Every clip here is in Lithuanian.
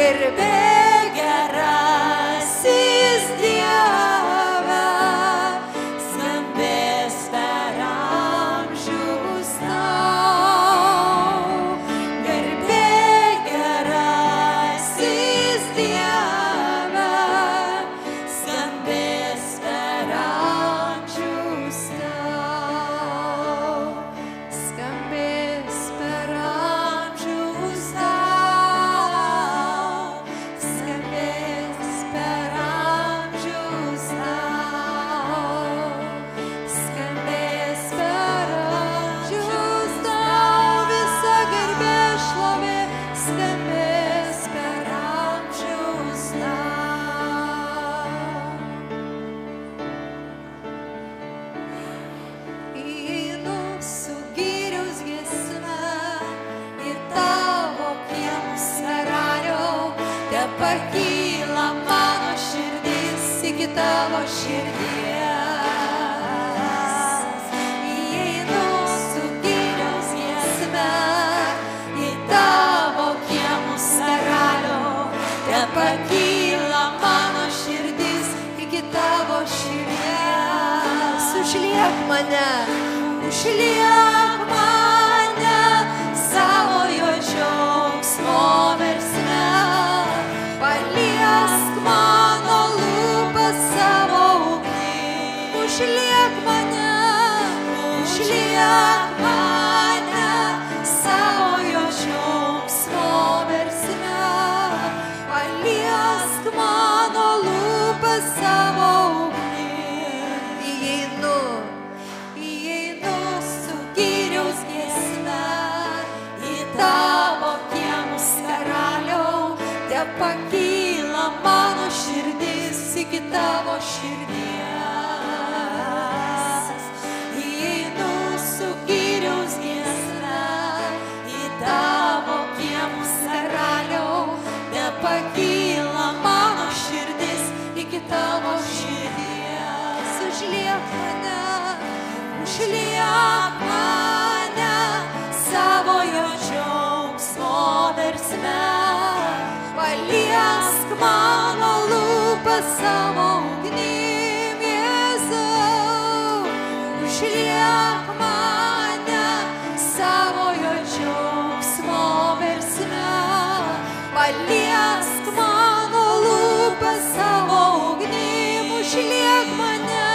Pakyla mano širdis iki tavo širdies. Įeinu su giriaus giesme į tavo kiemus, karaliau. Te pakyla mano širdis iki tavo širdies. Užliek mane savojo džiaugsmo versme. Paliesk mano lūpas savo ugnim. Užliek mane savojo džiaugsmo versme. Paliesk mano lūpas savo ugnim. Įeinu su giriaus giesme į tavo kiemus, karaliau. Te pakyla mano širdis iki tavo širdies. Įeinu su giriaus giesme į tavo kiemus, karaliau. Te pakyla mano širdis iki tavo širdies. Užliek mane savojo džiaugsmo versme. Paliesk mano lūpas savo ugnim, Jėzau. Užliek mane savojo džiaugsmo versme. Paliesk mano lūpas savo ugnim. Užliek mane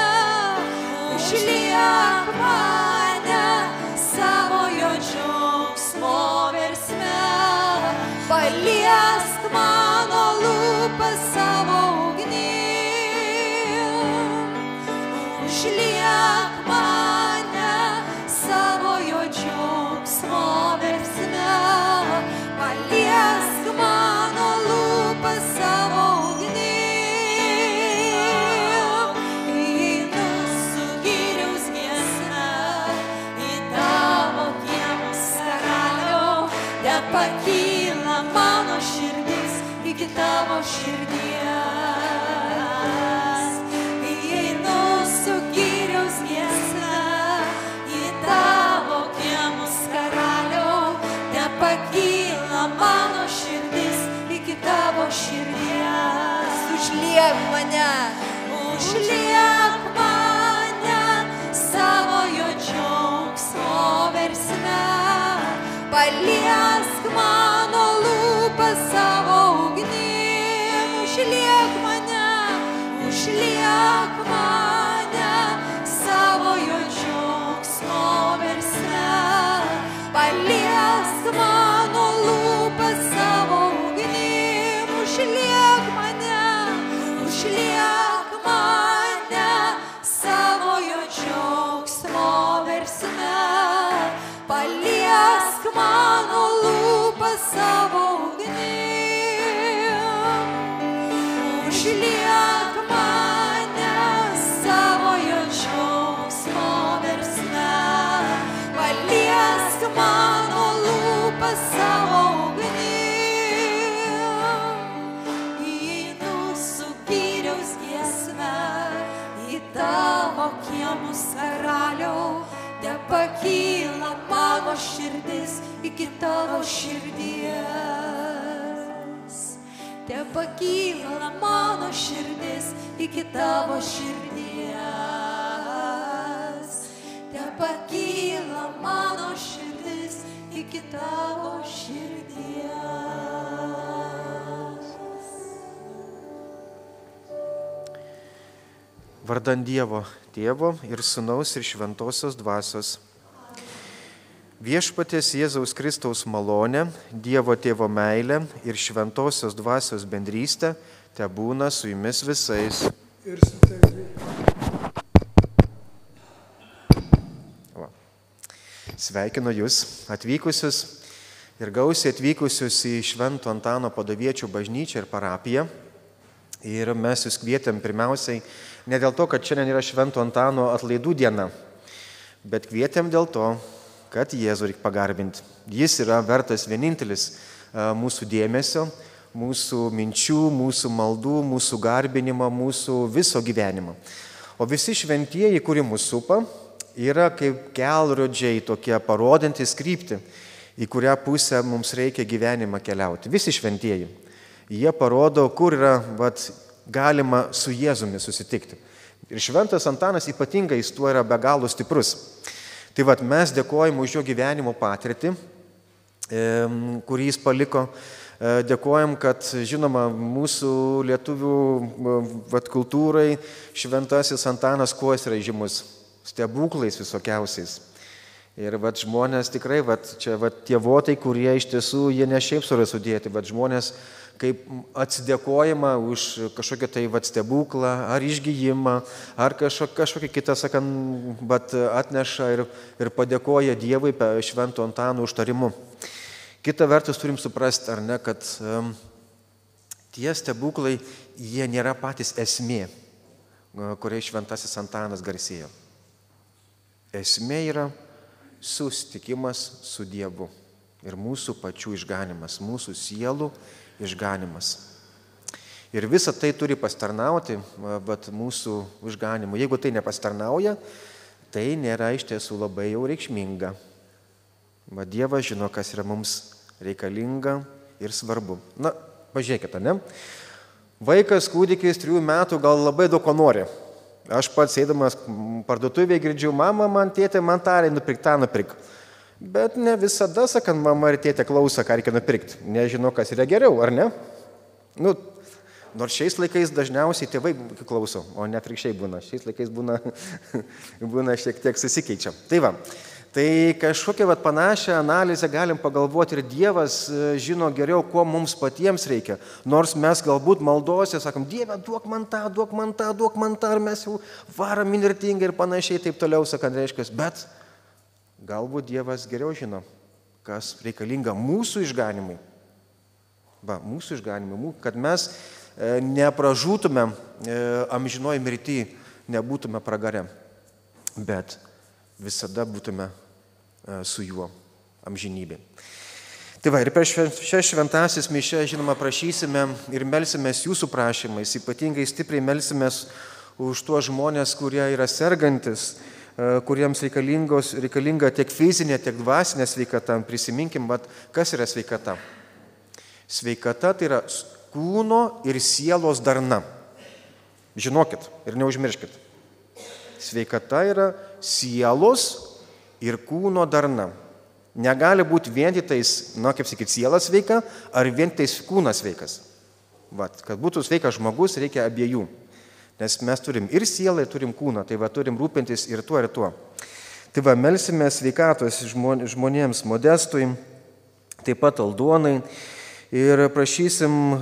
savojo džiaugsmo versme. Paliesk mano lūpas savo ugnim. Užliek mane savojo džiaugsmo versme. Paliesk mano lūpas savo ugnim. Įeinu su giriaus giesme į tavo kiemus, karaliau. Te pakyla mano širdis iki tavo širdies. Įeinu su giriaus giesme į tavo kiemus, karaliau. Te pakyla mano širdis iki tavo širdies. Užliek mane savojo džiaugsmo versme. Paliesk mano lūpas savo ugnim. Užliek mane savojo džiaugsmo versme. Paliesk mano lūpas savo ugnim. Užliek mane savojo džiaugsmo versme. Paliesk mano lūpas savo ugnim. Užliek mane savojo džiaugsmo versme. Paliesk mano lūpas savo ugnim. Įeinu su giriaus giesme į tavo kiemus, karaliau. Te pakyla mano širdis iki tavo širdies. te pakyla mano širdis iki tavo širdies. Te pakyla mano širdis iki tavo širdies. Vardan Dievo, Tėvo ir Sūnaus ir Šventosios Dvasios. Viešpaties Jėzaus Kristaus malonė, Dievo Tėvo meilė ir Šventosios Dvasios bendrystė tebūna su jumis visais. Ir su tavimi. Sveikinu jūs atvykusius ir gausiai atvykusius į Švento Antano Padaviečių bažnyčią ir parapiją. Ir mes jūs kvietėm pirmiausiai ne dėl to, kad šiandien yra Švento Antano atlaidų diena, bet kvietėm dėl to, kad Jėzų reikia pagarbinti. Jis yra vertas vienintelis mūsų dėmesio, mūsų minčių, mūsų maldų, mūsų garbinimo, mūsų viso gyvenimo. O visi šventieji, kurie mūsų supa, yra kaip kelrodžiai tokie parodantis kryptį, į kurią pusę mums reikia gyvenimą keliauti. Visi šventieji. Jie parodo, kur yra galima su Jėzumi susitikti. Ir Šventas Antanas ypatingai tuo yra be galo stiprus. Tai mes dėkojame už jo gyvenimo patirtį, kurį jis paliko. Dėkojam, kad, žinoma, mūsų lietuvių kultūrai Šventasis Antanas kuo jis yra žymus? Stebuklais visokiausiais. Ir žmonės tikrai, čia tie votai, kurie iš tiesų, jie ne šiaip sura sudėti, žmonės kaip atsidėkojimą už kažkokią tai stebuklą, ar išgijimą, ar kažkokią kitą, atneša ir padėkoja Dievui Švento Antano užtarimu. Kita vertus turim suprasti, ar ne, kad tie stebuklai, jie nėra patys esmė, kuriai Šventasis Antanas garsėjo. Esmė yra susitikimas su Dievu ir mūsų pačių išganimas, mūsų sielų išganimas. Ir visa tai turi pastarnauti mūsų išganimu. Jeigu tai nepastarnauja, tai nėra iš tiesų labai jau reikšminga. Dievas žino, kas yra mums reikalinga ir svarbu. Na, pažiūrėkite, ne? Vaikas, kūdikis 3 metų gal labai daug ko nori. Aš pats eidamas parduotuvėje girdžiu, mama, man tėtė, man tarė, nupirk tą, nupirk. Bet ne visada, sakant, mama ir tėtė klauso, ką reikia nupirkti. Nežino, kas yra geriau, ar ne? Nors šiais laikais dažniausiai tėvai klauso, o ne atvirkščiai būna. Šiais laikais būna šiek tiek susikeičia. Tai kažkokią panašią analizę galim pagalvoti ir Dievas žino geriau, ko mums patiems reikia. Nors mes galbūt maldose sakom, Dieve, duok man tą, duok man tą, duok man tą, ir mes jau varam inirtingai ir panašiai taip toliau, sakant, reiškia, bet galbūt Dievas geriau žino, kas reikalinga mūsų išganimui. Mūsų išganimui, kad mes nepražūtume amžinoj mirty, nebūtume pragare, bet visada būtume su juo amžinybė. Ir per šias šventasis mišias, žinoma, prašysime ir melsimės jūsų prašymais, ypatingai stipriai melsimės už tuos žmonės, kurie yra sergantis, kuriems reikalinga tiek fizinė, tiek dvasinė sveikata. Prisiminkim, kas yra sveikata. Sveikata tai yra kūno ir sielos darna. Žinokit ir neužmirškit. Sveikata yra sielos ir kūno darna. Negali būti vien tais, siela sveika, ar vien tais kūnas sveikas. Kad būtų sveikas žmogus, reikia abiejų. Nes mes turim ir sielą, ir turim kūną. Turim rūpintis ir tuo, ir tuo. Melsime sveikatos žmonėms Modestui, taip pat Aldonai. Ir prašysim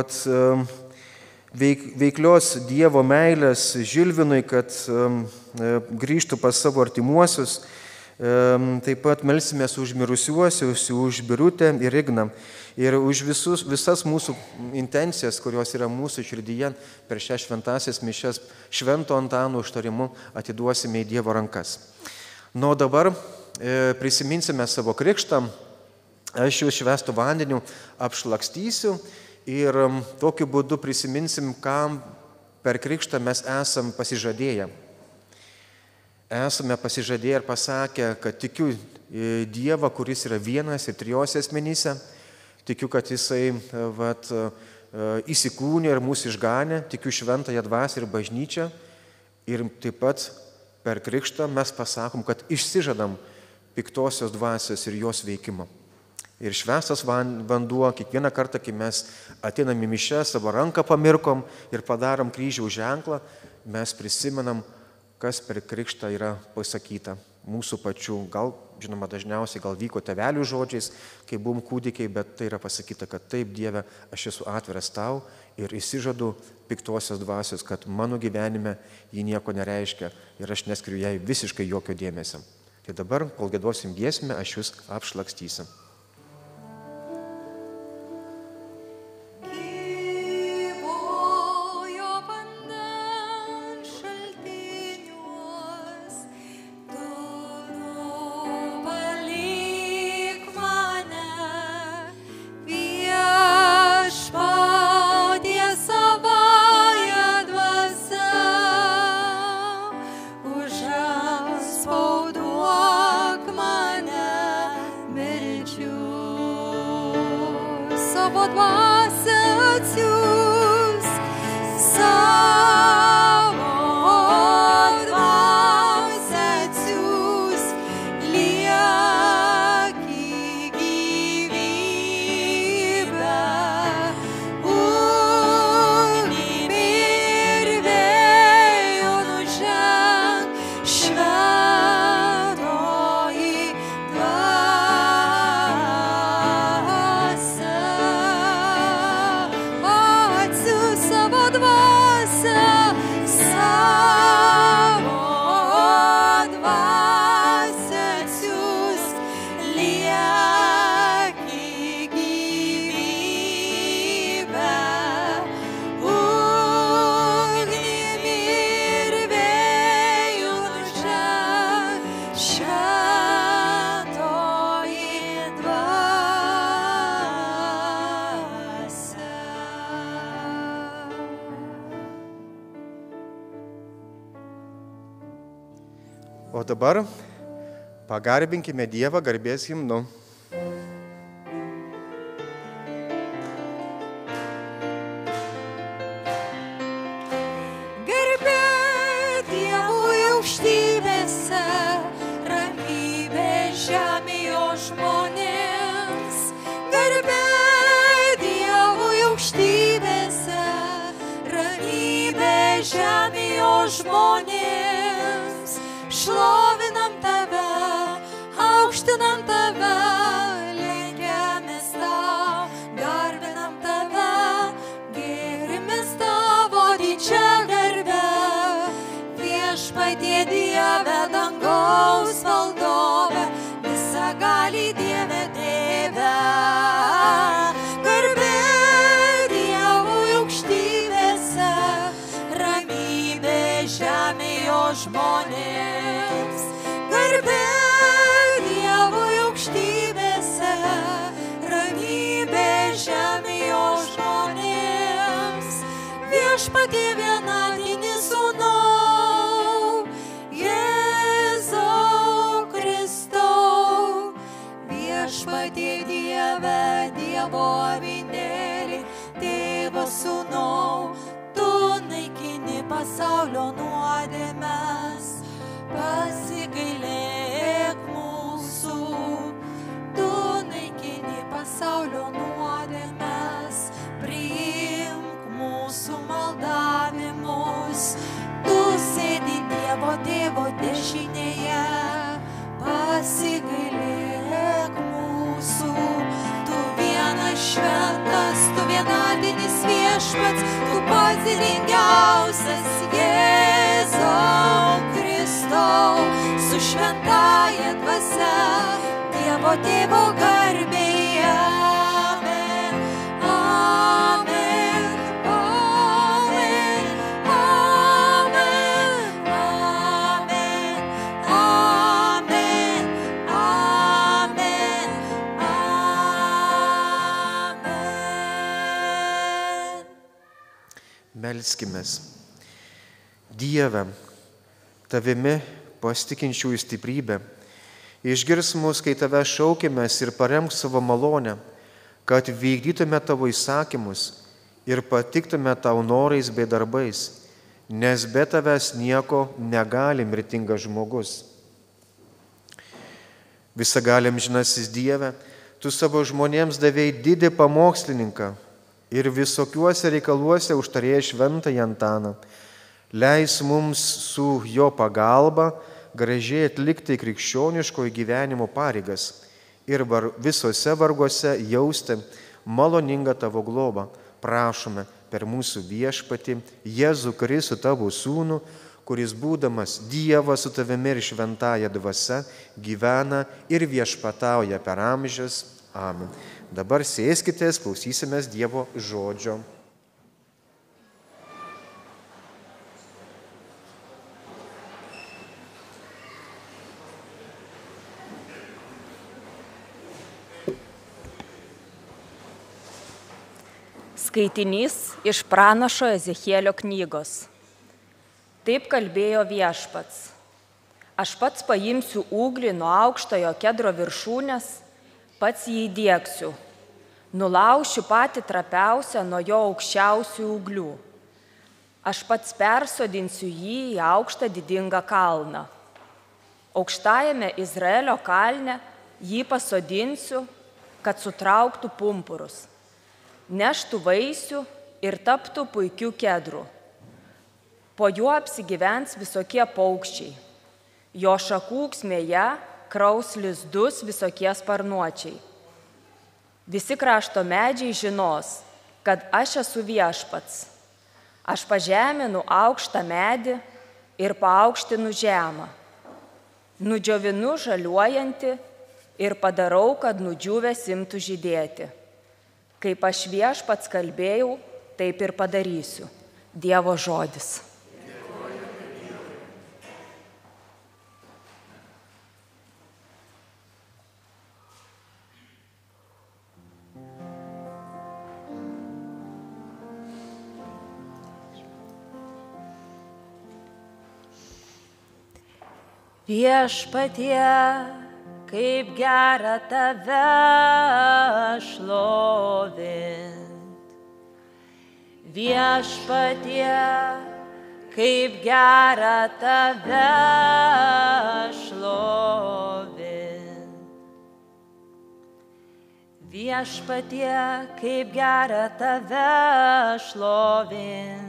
veiklios Dievo meilės Žilvinui, kad grįžtų pas savo artimuosius. Taip pat melsimės už mirusiuosius, už Birutę ir Igną. Ir už visas mūsų intencijas, kurios yra mūsų širdyje per šias šventasias mišias, Švento Antano užtarimu atiduosime į Dievo rankas. O dabar prisiminsime savo krikštą. Aš jūs švęstu vandeniu apšlakstysiu ir tokiu būdu prisiminsim, kam per krikštą mes esam pasižadėję. Esame pasižadėję ir pasakę, kad tikiu Dievą, kuris yra vienas ir trijose asmenyse. Tikiu, kad Jisai įsikūnė ir mūsų išganė, tikiu šventąją dvasią ir bažnyčią. Ir taip pat per krikštą mes pasakom, kad išsižadam piktosios dvasios ir jos veikimo. Ir švęstas vanduo, kiekvieną kartą, kai mes ateinam į mišią, savo ranką pamirkom ir padarom kryžiaus ženklą, mes prisimenam, kas per krikštą yra pasakyta mūsų pačių. Gal, žinoma, dažniausiai gal vyko tėvelių žodžiais, kai buvom kūdikiai, bet tai yra pasakyta, kad taip, Dieve, aš esu atviras tau ir išsižadu piktosios dvasios, kad mano gyvenime ji nieko nereiškia ir aš neskiriu jai visiškai jokio dėmesio. Tai dabar, kol giedosim giesmę, aš jūs apšlakstysiu. O dabar pagarbinkime Dievą garbės himnu. Garbė Dievui aukštybėse, ramybė žemėje žmonėms. Garbė Dievui aukštybėse, ramybė žemėje žmonėms. Šlovinam tave, aukštinam tave, lenkiamės tau, garbinam tave, gėrimės tavo didžią garbę. Viešpatie Dieve, dangaus valdove, visagalį Dieve Tėve. Garbė Dievui aukštybėse, ramybė žemėje žmonėms. Garbė Dievui aukštybėse, ramybė žemėje žmonėms. Viešpatie vienatinį Sūnau, Jėzau Kristau. Viešpatie Dieve, Dievo avinėli, Tėvo Sūnau, tu naikini pasaulio nuodėmes. Pasigailėk mūsų, tu naikini pasaulio nuodėmes, priimk mūsų maldavimus, tu sėdi Dievo Tėvo dešinėje, pasigailėk mūsų, tu vienas šventas, tu vienadinis Viešpats, tu pats didingiausias Jėzau Kristau, su šventąja dvasia, Dievo Tėvo garbėje. Amen, amen, amen, amen, amen, amen, amen, amen. Melskimės. Dieve, tavimi pasitikinčiųjų stiprybė, išgirs mus, kai tave šaukėmės ir paremk savo malonę, kad vykdytume tavo įsakymus ir patiktume tau norais bei darbais, nes be tavęs nieko negali mirtingas žmogus. Visagalim žinasis Dieve, tu savo žmonėms davei didį pamokslininką ir visokiuose reikaluose užtarėjai šventąjį Antaną. Leis mums su jo pagalba gražiai atlikti krikščioniškojo gyvenimo pareigas ir visose varguose jausti maloningą tavo globą. Prašome per mūsų viešpatį Jėzų Kristų tavo sūnų, kuris būdamas Dievas su tavimi ir šventąja dvasia gyvena ir viešpatauja per amžius. Amen. Dabar sėskitės, klausysimės Dievo žodžio. Skaitinys iš pranašo Ezechielio knygos. Taip kalbėjo viešpats. Aš pats paimsiu ūglį nuo aukštojo kedro viršūnės, pats jį įdiegsiu. Nulaušiu patį trapiausią nuo jo aukščiausių ūglių. Aš pats persodinsiu jį į aukštą didingą kalną. Aukštajame Izraelio kalne jį pasodinsiu, kad sutrauktų pumpurus, neštų vaisių ir taptų puikių kedrų. Po juo apsigyvens visokie paukščiai. Jo šakų ūksmėje kraus lizdus visokie sparnuočiai. Visi krašto medžiai žinos, kad aš esu viešpats. Aš pažeminu aukštą medį ir paaukštinu žemą. Nudžiovinu žaliuojantį ir padarau, kad nudžiūvęs imtų žydėti. Kaip aš viešpats kalbėjau, taip ir padarysiu. Dievo žodis. Viešpatie, kaip gera tave šlovint. Viešpatie, kaip gera tave šlovint. Viešpatie, kaip gera tave šlovint.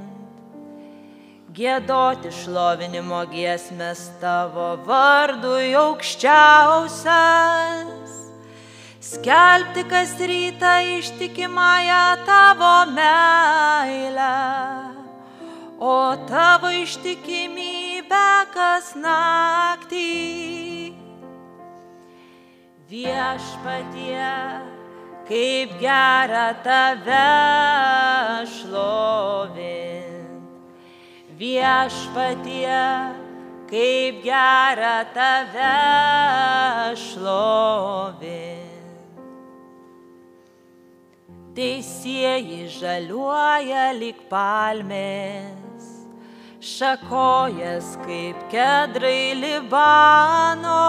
Giedoti šlovinimo giesmės tavo vardui aukščiausias, skelbti kas rytą ištikimąją tavo meilę, o tavo ištikimybę kas naktį. Viešpatie, kaip gera tave šlovint. Viešpatie, kaip gera tave šlovint. Teisieji žaliuoja lyg palmės, šakojas kaip kedrai Libano,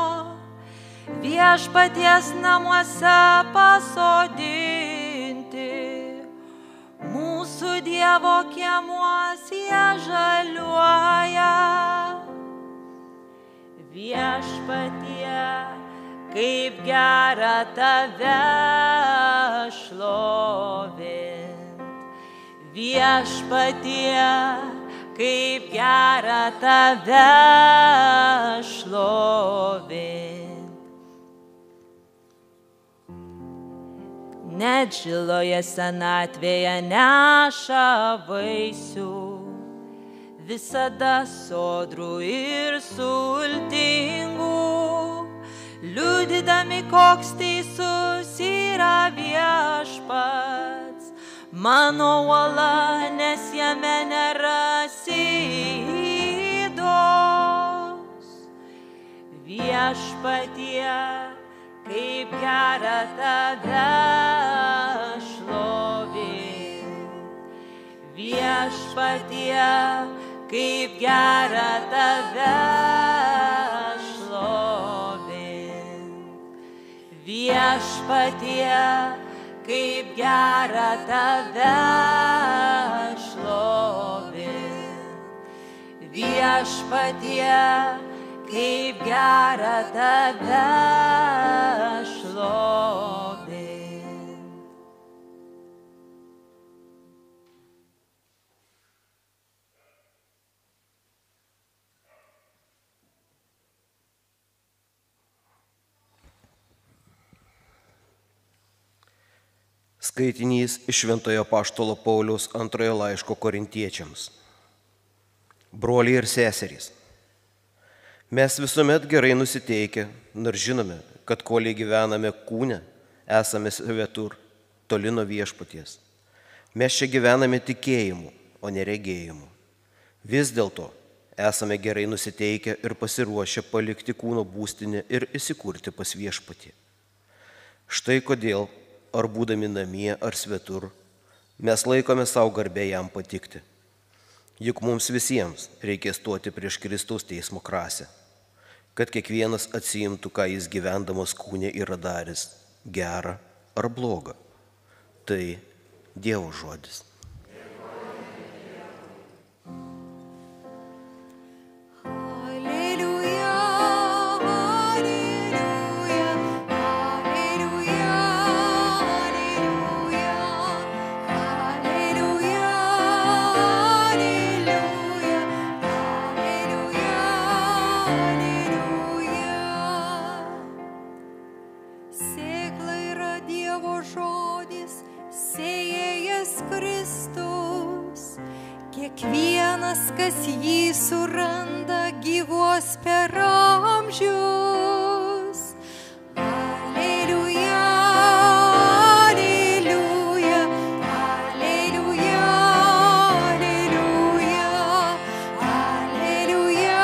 viešpaties namuose pasodinti. Mūsų Dievo kiemuos jie žaliuoja. Viešpatie, kaip gera tave šlovint. Viešpatie, kaip gera tave šlovint. Net žiloje senatvėje neša vaisių, visada sodrų ir sultingų, liudydami, koks teisus yra viešpats, mano uola, nes jame nėra ydos. Viešpatie, kaip gera tave šlovint. Viešpatie, kaip gera tave šlovint. Viešpatie, kaip gera tave šlovint. Viešpatie, kaip gera tave šlovint. Skaitinys iš Šventojo apaštalo Pauliaus antrojo laiško korintiečiams. Broliai ir seserys, mes visuomet gerai nusiteikę, nors žinome, kad koliai gyvename kūne, esame svetur, toli nuo viešpaties. Mes čia gyvename tikėjimu, o ne regėjimu. Vis dėlto esame gerai nusiteikę ir pasiruošę palikti kūno būstinę ir įsikurti pas viešpatį. Štai kodėl, ar būdami namie ar svetur, mes laikome savo garbę jam patikti. Juk mums visiems reikės stoti prieš Kristaus teismo krasę, kad kiekvienas atsiimtų, ką jis gyvendamas kūne yra daręs, gerą ar blogą. Tai Dievo žodis. Kiekvienas, kas jį suranda, gyvuos per amžius. Aleliuja, aleliuja, aleliuja, aleliuja, aleliuja,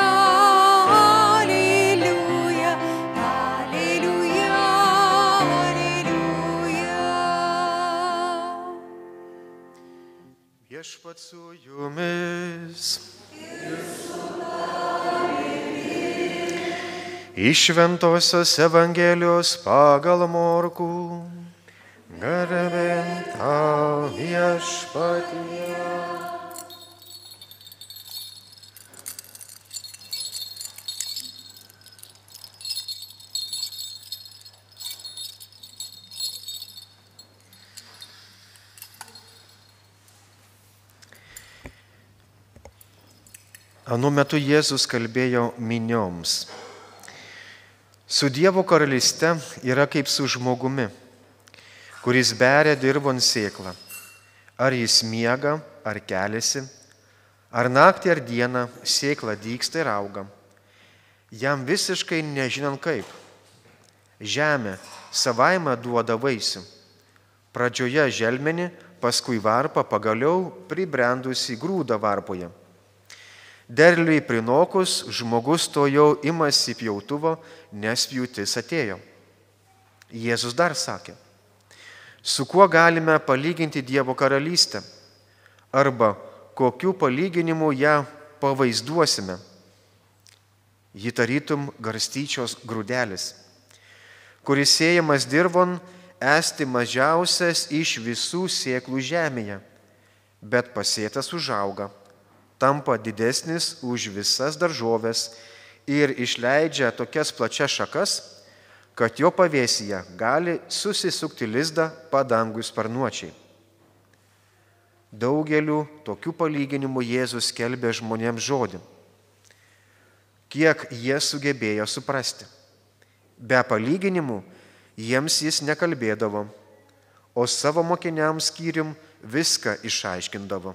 aleliuja, aleliuja, aleliuja. Viešpats su jumis. Iš Šventosios Evangelijos pagal Morkų. Garbė tau, Viešpatie. Anu metu Jėzus kalbėjo minioms. Su Dievo karalyste yra kaip su žmogumi, kuris beria dirvon sėklą. Ar jis miega, ar keliasi, ar naktį, ar dieną sėkla dygsta ir auga. Jam visiškai nežinant kaip. Žemė savaime duoda vaisių. Pradžioje želmenį, paskui varpą, pagaliau pribrendusi grūdą varpoje. Derliui prinokus, žmogus to jau imasi pjautuvo, nes pjūtis atėjo. Jėzus dar sakė, su kuo galime palyginti Dievo karalystę, arba kokiu palyginimu ją pavaizduosime. Ji tarytum garstyčios grūdelis, kuris sėjamas dirvon, esti mažiausias iš visų sėklų žemėje, bet pasėtas užauga, tampa didesnis už visas daržoves ir išleidžia tokias plačias šakas, kad jo pavėsyje gali susisukti lizdą padangų sparnuočiai. Daugeliu tokių palyginimų Jėzus skelbė žmonėms žodį, kiek jie sugebėjo suprasti. Be palyginimų jiems jis nekalbėdavo, o savo mokiniams skyrium viską išaiškindavo.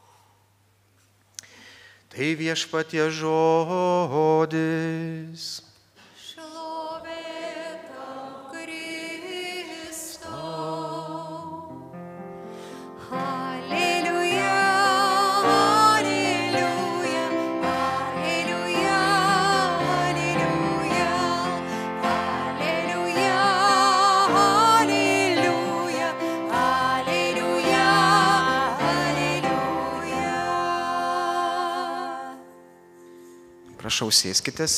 Tai Viešpaties žodis. Šlovė tau, Kristau. Aleliuja, aleliuja, aleliuja, aleliuja, aleliuja, aleliuja, aleliuja, aleliuja. Prašau, sėskitės.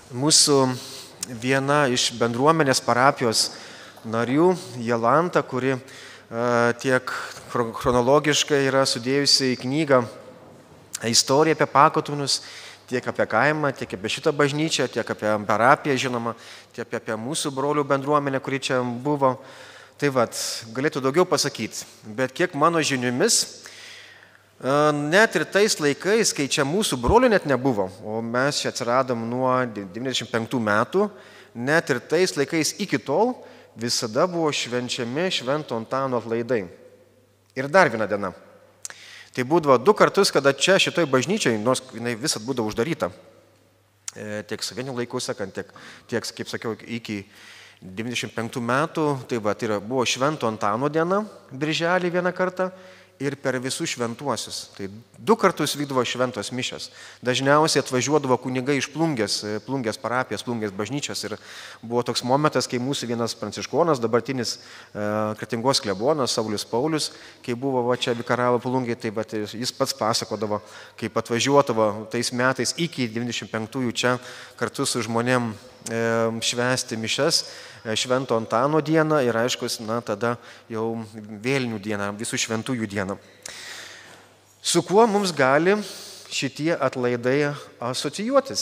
Mūsų viena iš bendruomenės parapijos narių, Jolanta, kuri tiek chronologiškai yra sudėjusi į knygą istoriją apie Pakotūnus, tiek apie kaimą, tiek apie šitą bažnyčią, tiek apie parapiją, žinoma, tiek apie mūsų brolių bendruomenę, kuri čia buvo. Tai vat, galėtų daugiau pasakyti, bet kiek mano žiniomis, net ir tais laikais, kai čia mūsų brolių net nebuvo, o mes čia atsiradom nuo 95 metų, net ir tais laikais iki tol visada buvo švenčiami Švento Antano atlaidai. Ir dar viena diena. Tai būdavo 2 kartus, kada čia šitoj bažnyčiai, nors jinai visat būdavo uždaryta, tiek sovietinių laikų sakant, tiek, kaip sakiau, iki 95 metų, tai buvo Švento Antano diena, birželį vieną kartą, ir per visus šventuosius. Tai 2 kartus vykdavo šventos mišios. Dažniausiai atvažiuodavo kunigai iš Plungės parapijos, Plungės bažnyčios. Ir buvo toks momentas, kai mūsų vienas pranciškonas, dabartinis Kretingos klebonas, Saulius Paulius, kai buvo čia vikaravo Plungėje, tai jis pats pasakodavo, kaip atvažiuodavo tais metais iki 95-ųjų čia kartu su žmonėm švęsti mišes Švento Antano dieną ir aiškus, tada jau vėlinių dieną, visų šventųjų dieną. Su kuo mums gali šitie atlaidai asocijuotis?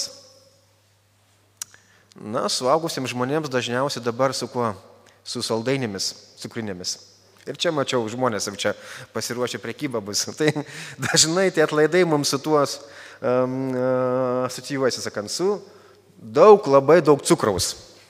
Suaugusiems žmonėms dažniausiai dabar su kuo? Su saldainėmis, cukrinėmis. Ir čia mačiau, žmonės jau čia pasiruošę prekybą bus. Tai dažnai tie atlaidai mums su tuos asocijuojasi, sakant, su labai daug cukraus.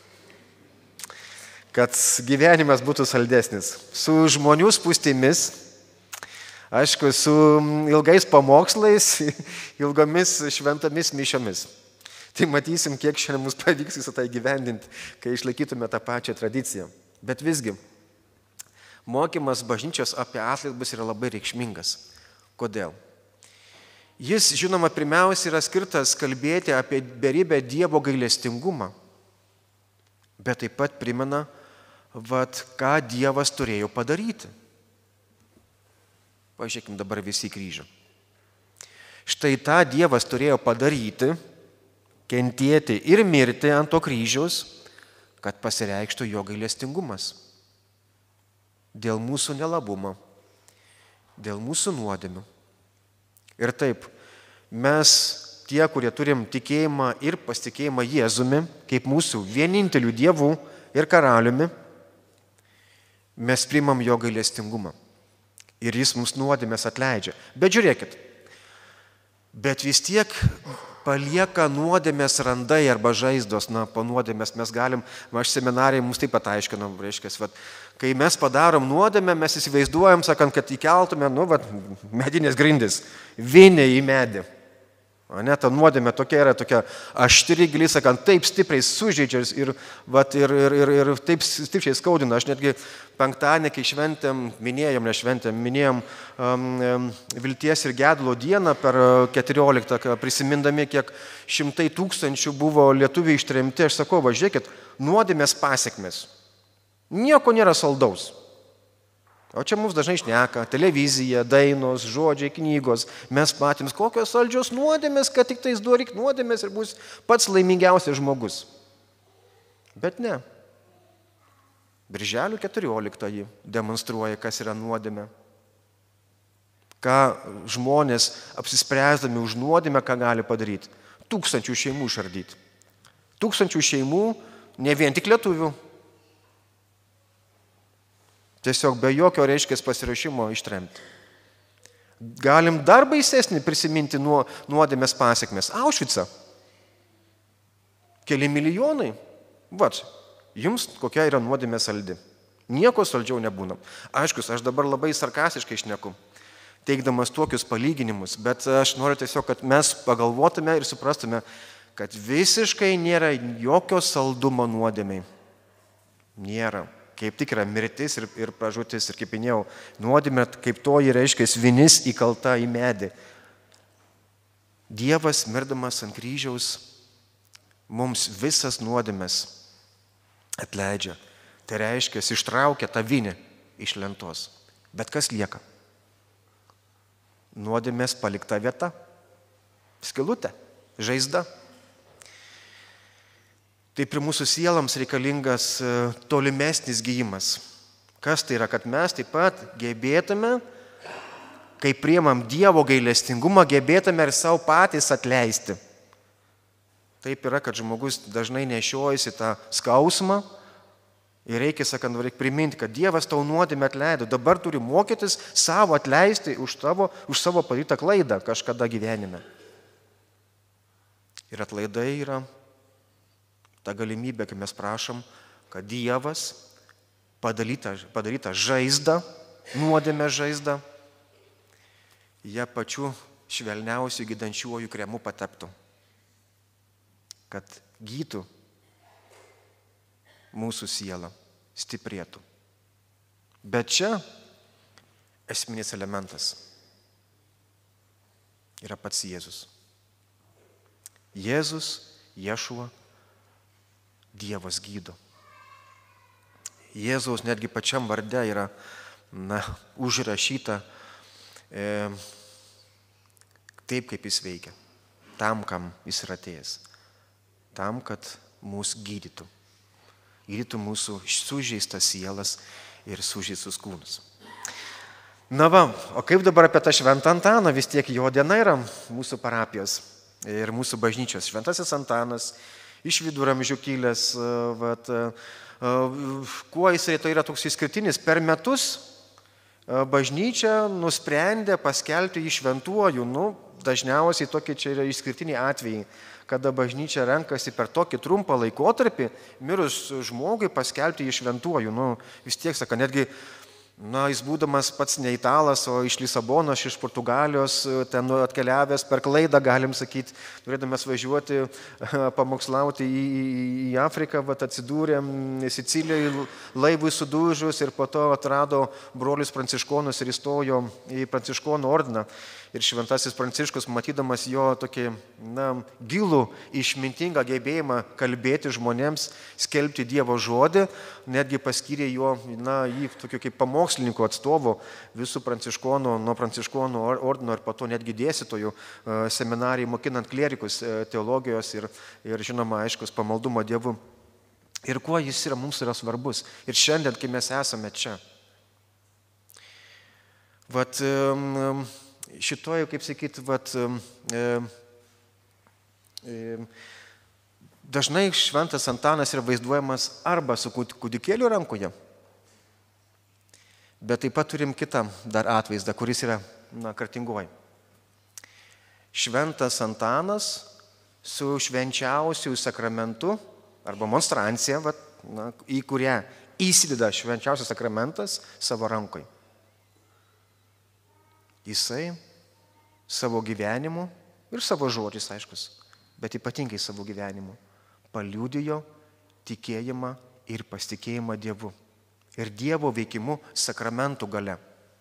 Kad gyvenimas būtų saldesnis. Su žmonių spūstimis, aišku, su ilgais pamokslais, ilgomis šventomis mišiomis. Tai matysim, kiek šiandien mums pavyks visą tai gyvendinti, kai išlaikytume tą pačią tradiciją. Bet visgi, mokymas bažnyčios apie atlaidus yra labai reikšmingas. Kodėl? Jis, žinoma, pirmiausia yra skirtas kalbėti apie beribę Dievo gailestingumą, bet taip pat primena, ką Dievas turėjo padaryti. Pažiūrėkime dabar visi į kryžių. Štai tą Dievas turėjo padaryti, kentėti ir mirti ant to kryžiaus, kad pasireikštų jo gailestingumas. Dėl mūsų nelabumo, dėl mūsų nuodėmių. Ir taip, mes tie, kurie turim tikėjimą ir pasitikėjimą Jėzumi, kaip mūsų vienintelių dievų ir karaliumi, mes priimam jo gailestingumą. Ir jis mums nuodėmės atleidžia. Bet žiūrėkit, bet vis tiek palieka nuodėmės randai arba žaizdos, po nuodėmės mes galim, aš seminarijai mums taip pat aiškinam, kai mes padarom nuodėmę, mes įsivaizduojam, sakant, kad įkeltume, medinės grindis, vinė į medį. Ta nuodėmė tokia yra, tokia aštri, gili, sakant, taip stipriai sužeidžia ir taip stipriai skaudina. Aš netgi penktadienį, kai minėjom vilties ir gedulo dieną per 14, prisimindami, kiek 100 000 buvo lietuviai ištremti, aš sakau, žiūrėkit, nuodėmės pasekmės. Nieko nėra saldaus. O čia mums dažnai šneka televizija, dainos, žodžiai, knygos. Mes patys, kokios saldžios nuodėmės, kad tik tais duorik nuodėmės ir bus pats laimingiausias žmogus. Bet ne. Birželio 14 demonstruoja, kas yra nuodėmė. Ką žmonės apsispręsdami už nuodėmę, ką gali padaryti. 1000 šeimų išardyti. 1000 šeimų, ne vien tik lietuvių. Tiesiog be jokio reiškės pasirašymo ištremti. Galim dar baisesnį prisiminti nuodėmės pasekmės. Aušvicą. Keli milijonai. Jums kokia yra nuodėmė saldi. Nieko saldžiau nebūna. Aiškus, aš dabar labai sarkastiškai šneku, teikdamas tokius palyginimus, bet aš noriu tiesiog, kad mes pagalvotume ir suprastume, kad visiškai nėra jokio saldumo nuodėmiai. Nėra. Kaip tik yra mirtis ir pražūtis. Ir kaip minėjau, nuodėmė kaip toji reiškia vinis įkalta į medį. Dievas, mirdamas ant kryžiaus, mums visas nuodėmės atleidžia. Tai reiškia, ištraukia tą vinį iš lentos. Bet kas lieka? Nuodėmės palikta vieta. Skylutė, žaizda. taip ir mūsų sieloms reikalingas tolimesnis gyjimas. Kas tai yra, kad mes taip pat gebėtume, kai priimam Dievo gailestingumą, gebėtume ir savo patys atleisti. Taip yra, kad žmogus dažnai nešiojasi tą skausmą ir reikia, sakant, reikia priminti, kad Dievas tau nuodėmę atleido. Dabar turi mokytis savo atleisti už savo padarytą klaidą kažkada gyvenime. Ir atlaidai yra ta galimybė, kai mes prašom, kad Dievas padarytą žaizdą, nuodėmę žaizdą, ją pačiu švelniausiu gydančiuoju kremu pateptų, kad gytų mūsų sielą, stiprėtų. Bet čia esminis elementas yra pats Jėzus. Jėzus, Ješua, Dievas gydo. Jėzaus netgi pačiam varde yra užrašyta taip, kaip jis veikia. Tam, kam jis yra atėjęs. Tam, kad mūsų gydytų. Gydytų mūsų sužeistas sielas ir sužeistus kūnus. Na va, o kaip dabar apie tą Šventą Antaną? Vis tiek jo diena yra mūsų parapijos ir mūsų bažnyčios. Šventasis Antanas iš viduramžių kilęs, kuo jisai tai yra toks išskirtinis. Per metus bažnyčia nusprendė paskelbti jį šventuoju. Dažniausiai tokie čia yra išskirtiniai atvejai, kada bažnyčia renkasi per tokį trumpą laikotarpį mirus žmogui paskelbti jį šventuoju. Vis tiek, saka, netgi jis būdamas pats ne italas, o iš Lisabonos, iš Portugalijos, ten atkeliavęs per klaidą, galim sakyti, norėdamas važiuoti, pamokslauti į Afriką, atsidūrėm Sicilijoje laivui sudužus ir po to atrado brolius pranciškonus ir įstojo į pranciškonų ordiną. Ir Šventasis Pranciškus, matydamas jo tokį gilų, išmintingą gebėjimą kalbėti žmonėms, skelbti Dievo žodį, netgi paskyrė jo jį tokiu kaip pamokslininko atstovo visų pranciškonų, nuo pranciškonų ordino ir po to netgi dėstytojų seminarijai, mokinant klerikus teologijos ir žinoma, aiškus, pamaldumo Dievu. Ir kuo jis yra, mums yra svarbus. Ir šiandien, kai mes esame čia. Šitoje, kaip sakyti, dažnai Šventas Antanas yra vaizduojamas arba su kūdikėliu rankoje, bet taip pat turim kitą dar atvaizdą, kuris yra kartingoji. Šventas Antanas su švenčiausiu sakramentu arba monstrancija, į kurią įsideda švenčiausias sakramentas savo rankoje. Jisai savo gyvenimu ir savo žodžiais, aiškus, bet ypatingai savo gyvenimu paliudijo tikėjimą ir pasitikėjimą Dievu ir Dievo veikimu sakramentų gale.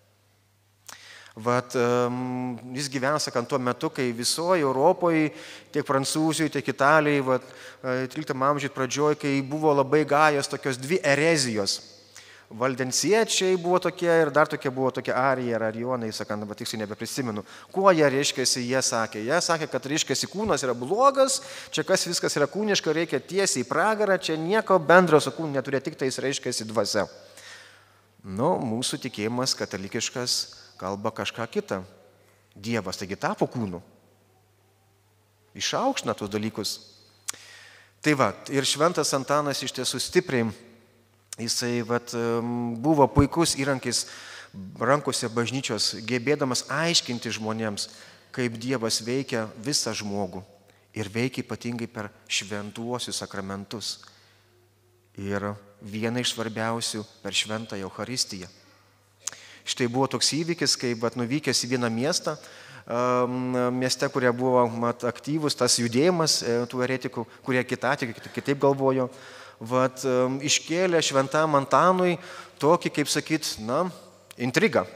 Jis gyvena, sakant, tuo metu, kai visoje Europoje, tiek Prancūzijoje, tiek Italijoje, 13 amžiaus pradžioje, kai buvo labai gajos tokios dvi erezijos. Valdensiečiai buvo tokie ir dar tokie buvo tokie arijai ar arijonai, sakant, bet tiksliai nebeprisimenu. Kuo jie reiškiasi, jie sakė? Jie sakė, kad reiškiasi kūnas yra blogas, čia kas viskas yra kūniška, reikia tiesiai į pragarą, čia nieko bendro su kūnu neturi, tik tais reiškiasi dvasia. Mūsų tikėjimas katalikiškas kalba kažką kitą. Dievas taigi tapo kūnu. Išaukština tuos dalykus. Tai ir Šventas Antanas iš tiesų stipriai, jisai buvo puikus įrankis rankose bažnyčios, gebėdamas aiškinti žmonėms, kaip Dievas veikia visą žmogų ir veikia ypatingai per šventuosius sakramentus. Ir viena iš svarbiausių per šventąją Eucharistiją. Štai buvo toks įvykis, kai nuvykęs į vieną miestą, mieste, kurie buvo aktyvus tas judėjimas tų eretikų, kurie kitaip galvojo, iškėlė Šventam Antanui tokį, kaip sakyt, intrigą.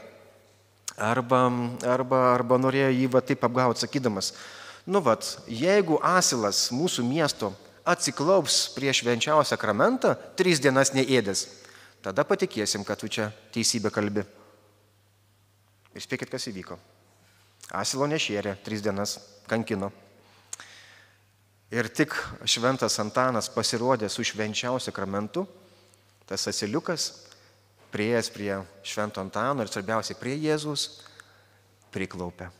Arba norėjo jį taip apgauti, sakydamas, jeigu asilas mūsų miesto atsiklaups prieš švenčiausią sakramentą 3 dienas neėdęs, tada patikėsim, kad tu čia teisybę kalbi. Ir spėkit, kas įvyko. Asilo nešėrė 3 dienas, kankino. Ir tik šventas Antanas pasirodė su švenčiausiu sakramentu, tas asiliukas, prieėjęs prie švento Antano ir svarbiausiai prie Jėzus, priklaupė.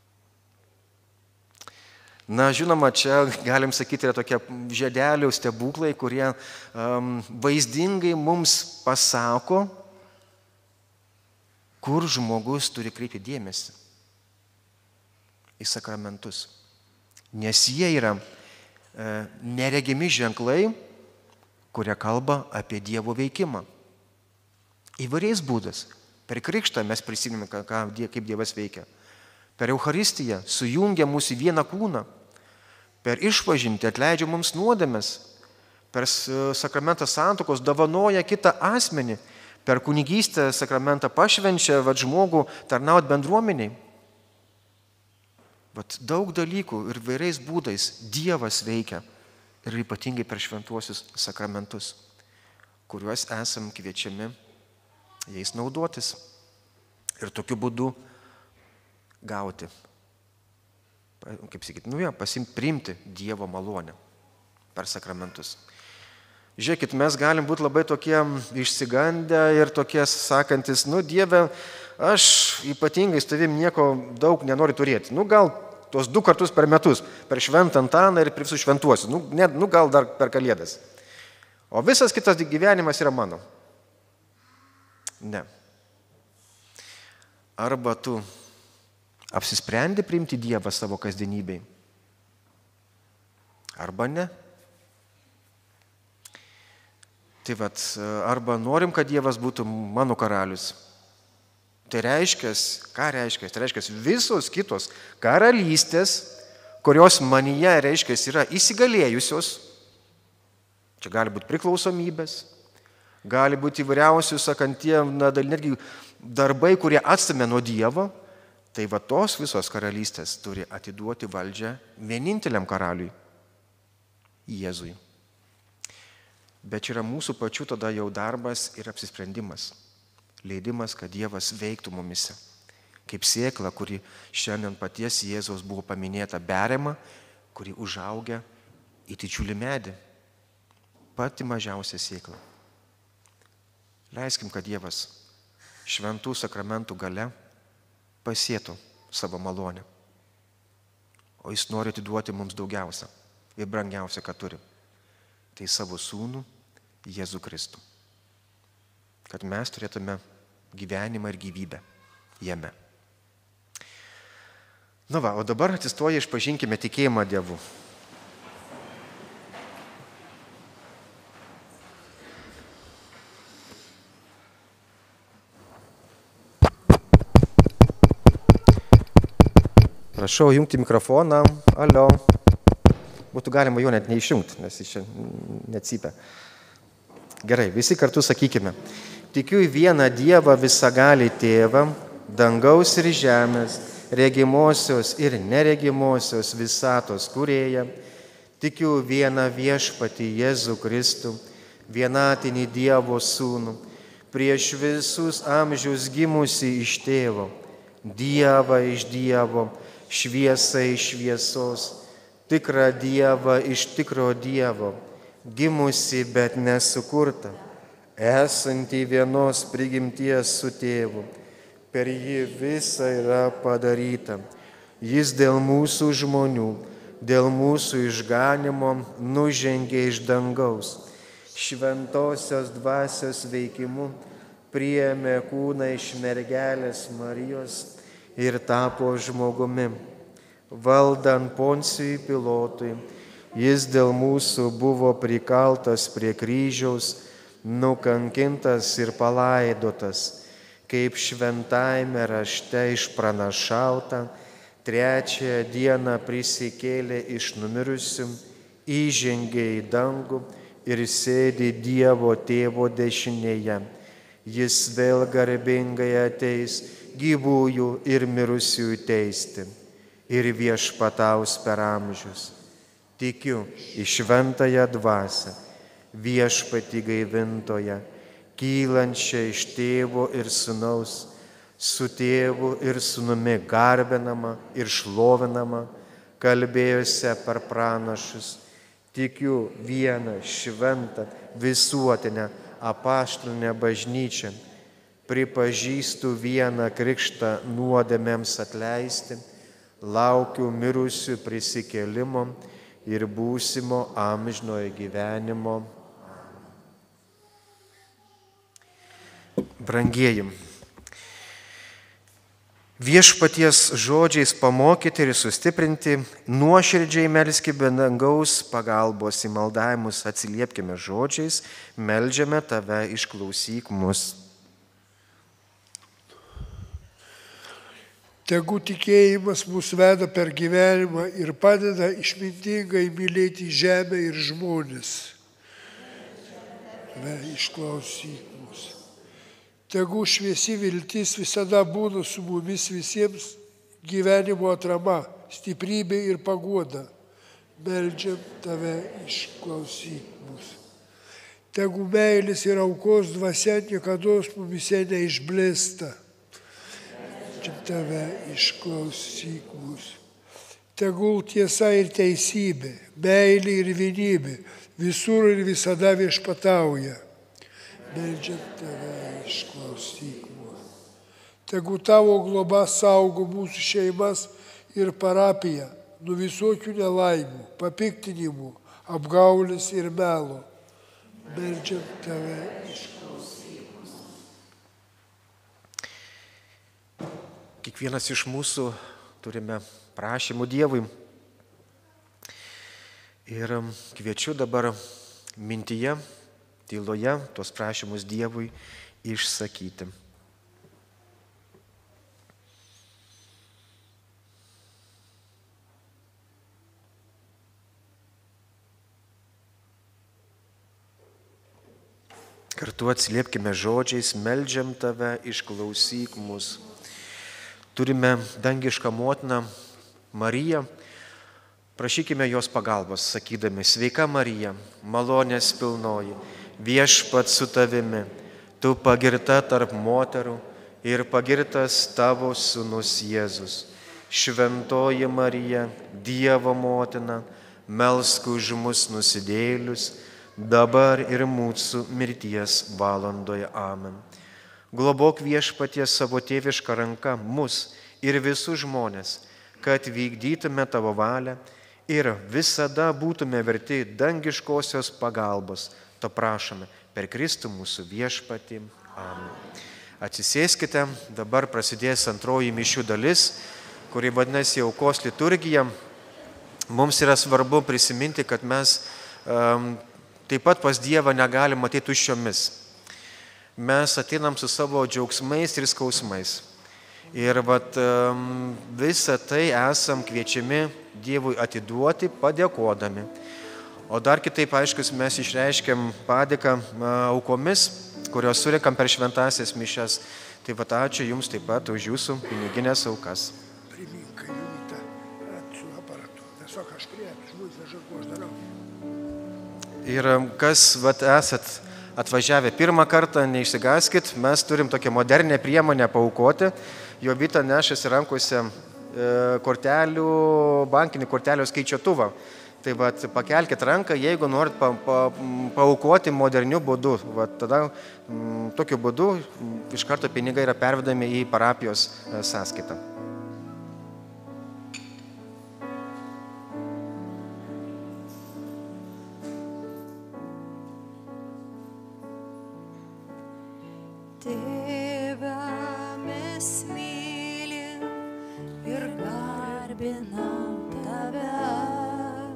Na, žinoma, čia, galim sakyti, yra tokie žiedelių stebuklai, kurie vaizdingai mums pasako, kur žmogus turi kreipti dėmesį į sakramentus. Nes jie yra neregimi ženklai, kurie kalba apie Dievo veikimą. Įvairiais būdas. Per krikštą mes prisiminame, kaip Dievas veikia. Per Eucharistiją sujungia mūsų į vieną kūną. Per išpažintį atleidžia mums nuodėmes. Per sakramentą santuokos dovanoja kitą asmenį. Per kunigystę sakramentą pašvenčia žmogų tarnaut bendruomeniai. Daug dalykų ir vairiais būdais Dievas veikia ir ypatingai per šventuosius sakramentus, kuriuos esam kviečiami jais naudotis ir tokiu būdu gauti, kaip sakyti, priimti Dievo malonę per sakramentus. Žiūrėkit, mes galim būti labai tokie išsigandę ir tokie sakantis, Dieve, aš ypatingai su tavim nieko daug nenoriu turėti. Gal tuos 2 kartus per metus, per šventą Antaną ir per visus šventuosius, gal dar per Kalėdas. O visas kitas gyvenimas yra mano. Ne. Arba tu apsisprendi priimti Dievą savo kasdienybei, arba ne. Tai arba norim, kad Dievas būtų mano karalius. Tai reiškia, ką reiškia? Tai reiškia visos kitos karalystės, kurios manyje, reiškia, yra įsigalėjusios. Čia gali būti priklausomybės, gali būti įvairiausių, sakantie, netgi darbai, kurie atstumia nuo Dievo. Tai tos visos karalystės turi atiduoti valdžią vieninteliam karaliui, Jėzui. Bet čia yra mūsų pačių tada jau darbas ir apsisprendimas. Leidimas, kad Dievas veiktų mumise. Kaip sėkla, kuri šiandien paties Jėzaus buvo paminėta, beriama, kuri užaugia į didžiulį medį. Pati mažiausia sėkla. Leiskim, kad Dievas šventų sakramentų gale pasėtų savo malonę. O Jis nori atiduoti mums daugiausia ir brangiausia, ką turi. Tai savo sūnų Jėzų Kristų. Kad mes turėtume gyvenimą ir gyvybę jame. O dabar atsistoję išpažinkime tikėjimą Dievu. Prašau jungti mikrofoną. Alio. Būtų galima jo net neišjungti, nes jis čia necypia. Gerai, visi kartu sakykime. Tikiu į vieną Dievą visagalį Tėvą, dangaus ir žemės, regimosios ir neregimosios visatos kūrėją. Tikiu vieną viešpatį Jėzų Kristų, vienatinį Dievo sūnų, prieš visus amžius gimusi iš Tėvo, Dievą iš Dievo, šviesą iš šviesos, tikrą Dievą iš tikro Dievo, gimusi, bet nesukurta, esanti vienos prigimties su Tėvu, per jį visa yra padaryta. Jis dėl mūsų žmonių, dėl mūsų išganimo nužengė iš dangaus, šventosios dvasios veikimu priėmė kūną iš mergelės Marijos ir tapo žmogumi. Valdant Poncijui Pilotui, jis dėl mūsų buvo prikaltas prie kryžiaus, nukankintas ir palaidotas, kaip šventajame rašte išpranašauta, 3 dieną prisikėlė iš numirusių, įžengė į dangų ir sėdi Dievo Tėvo dešinėje. Jis vėl garbingai ateis gyvųjų ir mirusiųjų teisti ir viešpataus per amžius. Tikiu į šventąją dvasią, viešpatį gaivintoją, kylančią iš Tėvo ir Sūnaus, su Tėvu ir Sūnumi garbinama ir šlovinama, kalbėjusią per pranašus. Tikiu vieną šventą visuotinę apaštalinę bažnyčią. Pripažįstu vieną krikštą nuodėmėms atleisti. Laukiu mirusių prisikėlimo ir būsimo amžinojo gyvenimo. Brangieji, viešpaties žodžiais pamokyti ir sustiprinti, nuoširdžiai melskime dangaus pagalbos į maldavimus, atsiliepkime žodžiais, meldžiame tave, išklausyk mus. Tegu tikėjimas mus veda per gyvenimą ir padeda išmintingai mylėti žemę ir žmones. Išklausyk mus. Tegu šviesi viltis visada būna su mumis visiems gyvenimo atrama, stiprybė ir paguoda. Meldžiam tave, išklausyk mus. Tegu meilės ir aukos dvasia niekados mumise neišblėsta. Tave išklausyk mus. Tegul tiesa ir teisybė, meilė ir vienybė visur ir visada viešpatauja. Meldžiam tave, išklausyk mus. Tegul tavo globa saugo mūsų šeimas ir parapiją nuo visokių nelaimių, papiktinimų, apgaulės ir melo. Meldžiam tave, išklausyk. Kiekvienas iš mūsų turime prašymų Dievui. Ir kviečiu dabar mintyje, tyloje, tuos prašymus Dievui išsakyti. Kartu atsiliepkime žodžiais, meldžiam tave, išklausyk mus. Turime dangišką motiną Mariją, prašykime jos pagalbos, sakydami, sveika Marija, malonės pilnoji, viešpats su tavimi, tu pagirta tarp moterų ir pagirtas tavo sūnus Jėzus. Šventoji Marija, Dievo motina, melsk už mus nusidėjėlius, dabar ir mūsų mirties valandoje. Amen. Globok viešpatie savo tėvišką ranką mus ir visus žmonės, kad vykdytume tavo valią ir visada būtume verti dangiškosios pagalbos. To prašome per Kristų mūsų viešpatį. Amen. Atsisėskite, dabar prasidės antroji mišių dalis, kuri vadinasi aukos liturgija. Mums yra svarbu prisiminti, kad mes taip pat pas Dievą negalim ateiti tuščiomis. Mes ateinam su savo džiaugsmais ir skausmais. Ir visą tai esam kviečiami Dievui atiduoti, padėkodami. O dar kitaip, aiškus, mes išreiškiam padėką aukomis, kurios surinkam per šventąsias mišias. Tai ačiū Jums taip pat už Jūsų piniginės aukas. Primink, Julita, su aparatu. Tiesiog aš prie žmonės žaku, aš darau. Ir kas esat atvažiavę pirmą kartą, neišsigaskit, mes turim tokią modernę priemonę paaukoti. Jovita nešasi rankose bankinį kortelių skaičiuotuvą. Tai pakelkit ranką, jeigu norit paaukoti moderniu būdu. Tada tokiu būdu iš karto pinigai yra pervedami į parapijos sąskaitą. Tėve, mes mylim ir garbinam tave,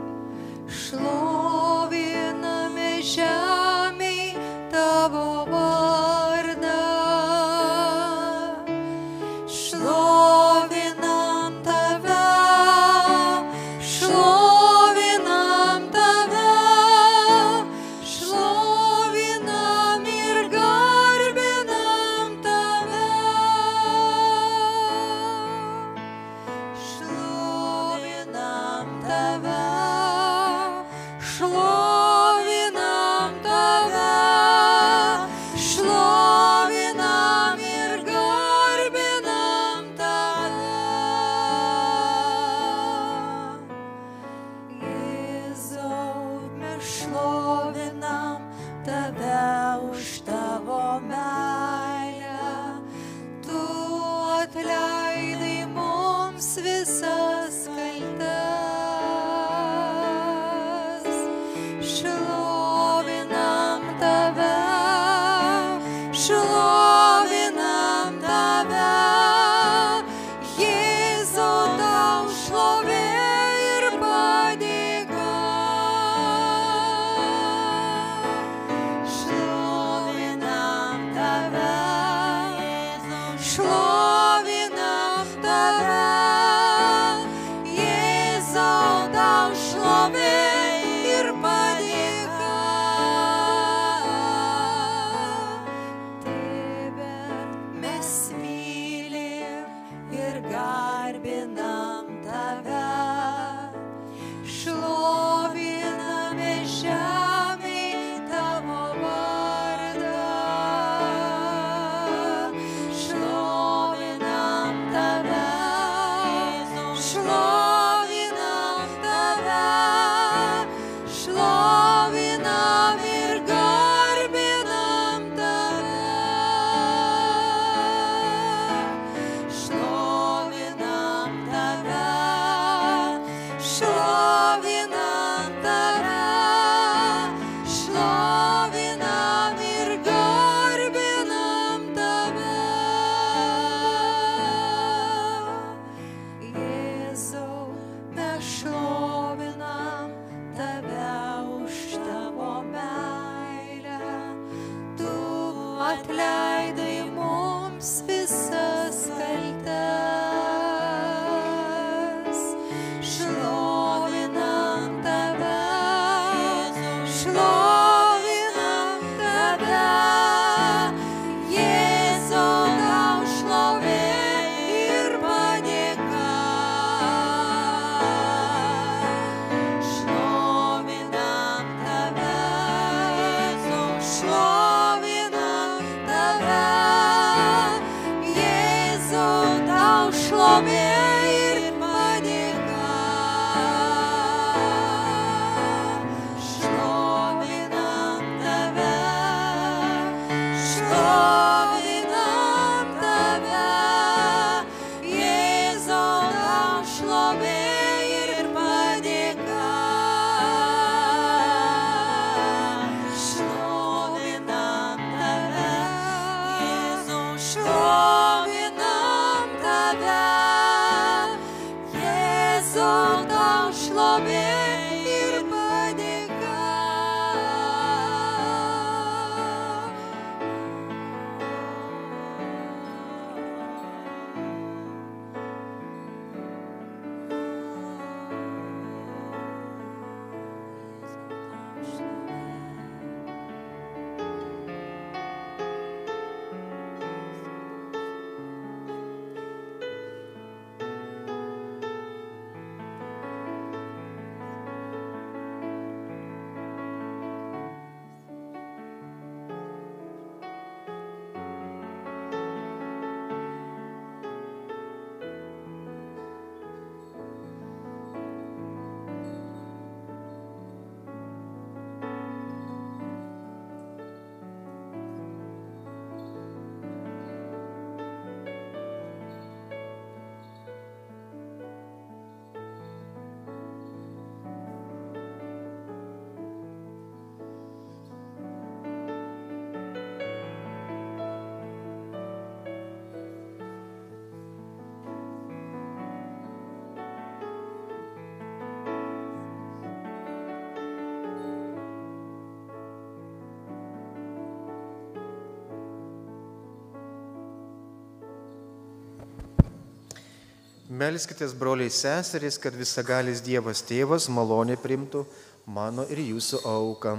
šloviname žemėj tavo vardą, šlovinam tave, šlovinam tave, šlovinam ir garbinam tave, šlovinam šlovinam tave, šlovinam tave, Jėzau, tau šlovė ir padėka. Šlovinam tave, šlovinam tave, Jėzau, tau šlovė ir padėka. Tėve, mes mylim ir garbinam tave, šloviname žemėj tavo vardą. Šlovinam tave, šlovinam tave, šlovinam ir garbinam tave. Šlovinam tave, šlovinam tave, šlovinam ir garbinam tave. Jėzau, mes šlovinam tave už tavo meilę. Tu atleidai mums visas kaltes. Šlovinam tave, šlovinam tave, Jėzau, tau šlovė ir padėka. Šlovinam tave, šlovinam tave, Jėzau, tau šlovė ir padėka. Šlovinam tave, šlovinam tave, Jėzau, tau šlovė ir padėka. Šlovinam tave, Jėzau, šlovinam tave, Jėzau, tau šlovė ir padėka. Melskitės, broliai seserys, kad visagalis Dievas Tėvas maloniai primtų mano ir jūsų auką.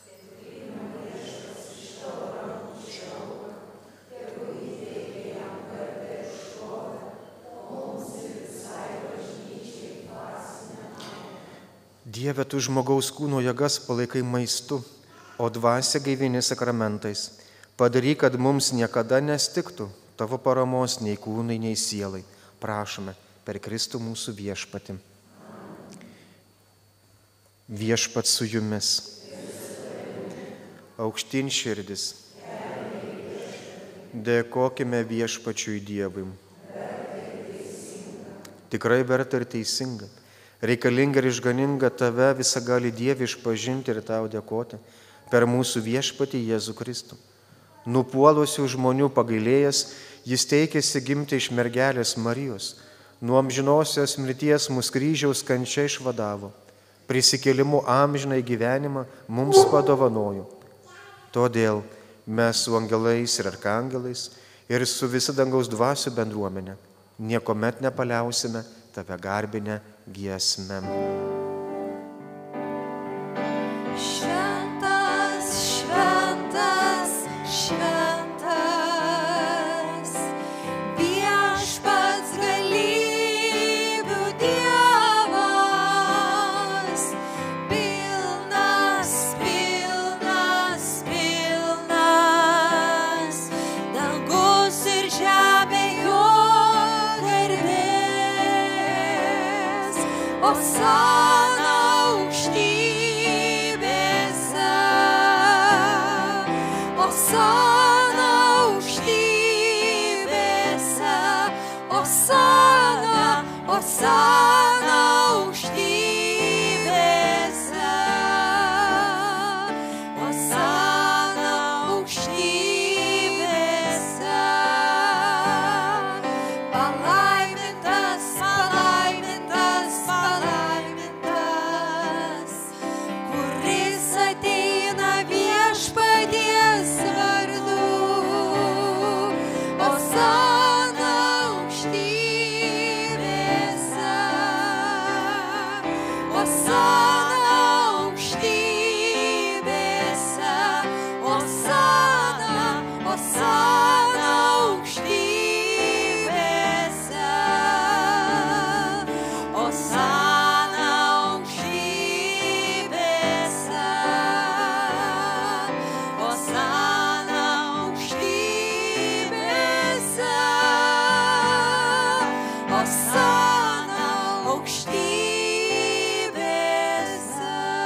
Dieve, tu žmogaus kūno jėgas palaikai maistu, o dvasia gaivini sakramentais. Padaryk, kad mums niekada nestiktų tavo paramos nei kūnai, nei sielai. Prašome per Kristų mūsų viešpatį. Viešpat su jumis. Aukštyn širdis. Dėkokime viešpačiui Dievui. Tikrai verta ir teisinga. reikalinga ir išganinga tave visagali Dievą išpažinti ir tau dėkoti per mūsų viešpatį Jėzų Kristų. Nupuolusių žmonių pagailėjęs, jis teikėsi gimti iš mergelės Marijos. Nuo amžinosios mirties mus kryžiaus kančia išvadavo. Prisikėlimu amžinai gyvenimą mums padovanojo. Todėl mes su angelais ir arkangelais ir su visa dangaus dvasių bendruomenė niekuomet nepaliausime tave garbinę giesmę. Šventas, šventas, šventas, viešpats galybių Dievas, pilnas, pilnas, pilnas, dangus ir žemė jo garbės, Osana aukštybėse, Osana aukštybėse, Osana, Osana aukštybėse, Osana aukštybėse. Palaimintas, palaimintas, palaimintas, kuris ateina viešpaties vardu. Osana aukštybėse, Osana aukštybėse, Osana, Osana aukštybėse, Osana aukštybėse, Osana aukštybėse, Osana aukštybėse.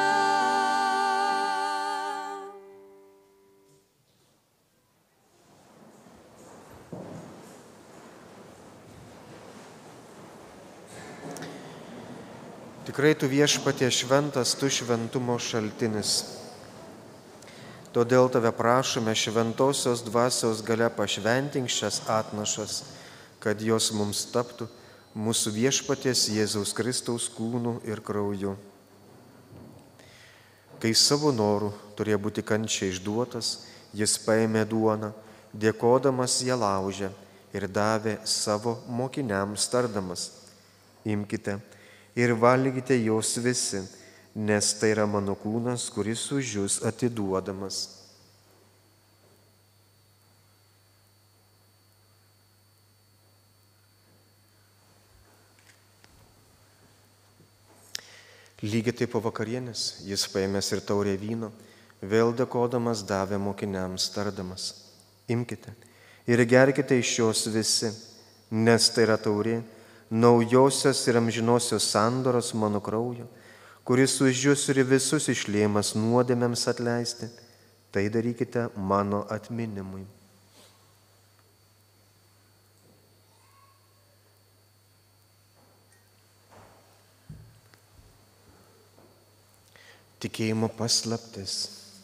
Tikrai tu viešpatie šventas, tu šventumo šaltinis. Todėl tave prašome šventosios dvasios galia pašventink šias atnašas, kad jos mums taptų mūsų viešpaties Jėzaus Kristaus kūnu ir krauju. Kai savo norų turėjo būti kančiai išduotas, jis paėmė duoną, dėkodamas ją laužė ir davė savo mokiniams tardamas: imkite ir valgykite jos visi, nes tai yra mano kūnas, kuris už jus atiduodamas. Lygiai taip po vakarienės jis paėmęs ir taurę vyno, vėl dėkodamas davė mokiniams tardamas: imkite ir gerkite iš jos visi, nes tai yra taurė naujosios ir amžinosios sandoros mano kraujo, kuris už jus ir visus išliejamas nuodėmėms atleisti. Tai darykite mano atminimui. Tikėjimo paslaptis.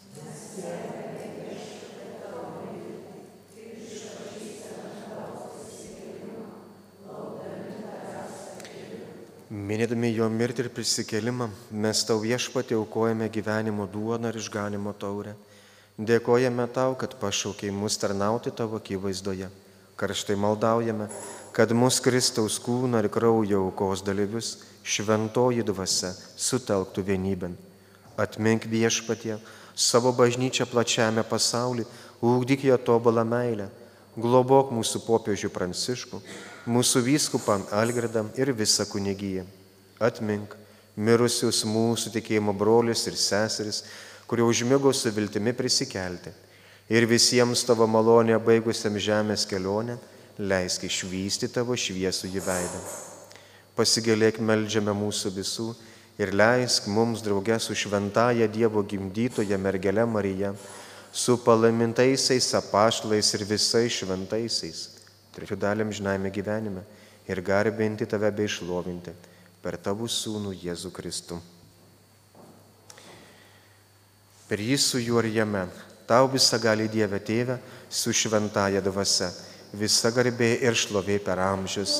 Minėdami jo mirtį ir prisikėlimą, mes tau viešpatie aukojame gyvenimo duoną ir išganimo taurę. Dėkojame tau, kad pašaukei mus tarnauti tavo akivaizdoje. Karštai maldaujame, kad mus Kristaus kūno ir kraujo aukos dalyvius šventoji dvasia sutelktų vienybėn. Atmink viešpatie savo bažnyčią plačiame pasaulyje, ugdyk ją tobulą meilę. Globok mūsų popiežių Pranciškų, mūsų vyskupą Algirdą ir visą kunigiją. Atmink mirusius mūsų tikėjimo brolius ir seseris, kurie užmigo su viltimi prisikelti. Ir visiems tavo malonę baigusiam žemės kelionę leisk išvysti tavo šviesųjį veidą. Pasigailėk, meldžiame mūsų visų ir leisk mums drauge su šventąja Dievo gimdytoja mergele Marija, su palaimintaisiais apaštalais ir visais šventaisiais, trečiu dalį amžinajame gyvenime ir garbinti tave bei šlovinti per tavo Sūnų Jėzų Kristų. Per jį su juo ir jame, tau visagali Dieve Tėve, su šventaja dvasia, visa garbė ir šlovė per amžius.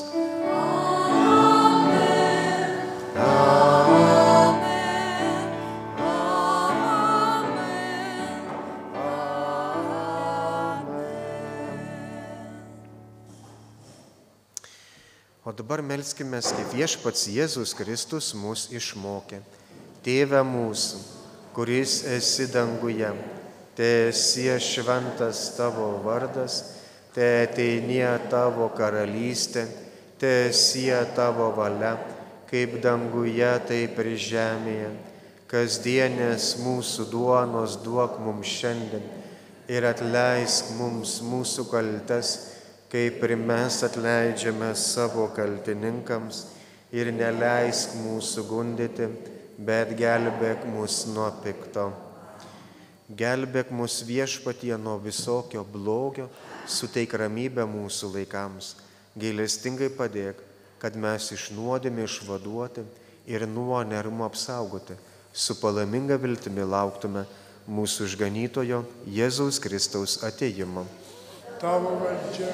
O dabar melskime, kaip Viešpats Jėzus Kristus mus išmokė. Tėve mūsų, kuris esi danguje, teesie šventas tavo vardas, teateinie tavo karalystė, teesie tavo valia, kaip danguje, taip ir žemėje. Kasdienės mūsų duonos duok mums šiandien ir atleisk mums mūsų kaltes, kaip ir mes atleidžiame savo kaltininkams, ir neleisk mūsų gundyti, bet gelbėk mus nuo pikto. Gelbėk mus Viešpatie nuo visokio blogio, suteik ramybę mūsų laikams. Gailestingai padėk, kad mes iš nuodėmės išvaduoti ir nuo nerumo apsaugoti, su palaiminga viltimi lauktume mūsų išganytojo Jėzaus Kristaus atėjimo. Tavo valdžia.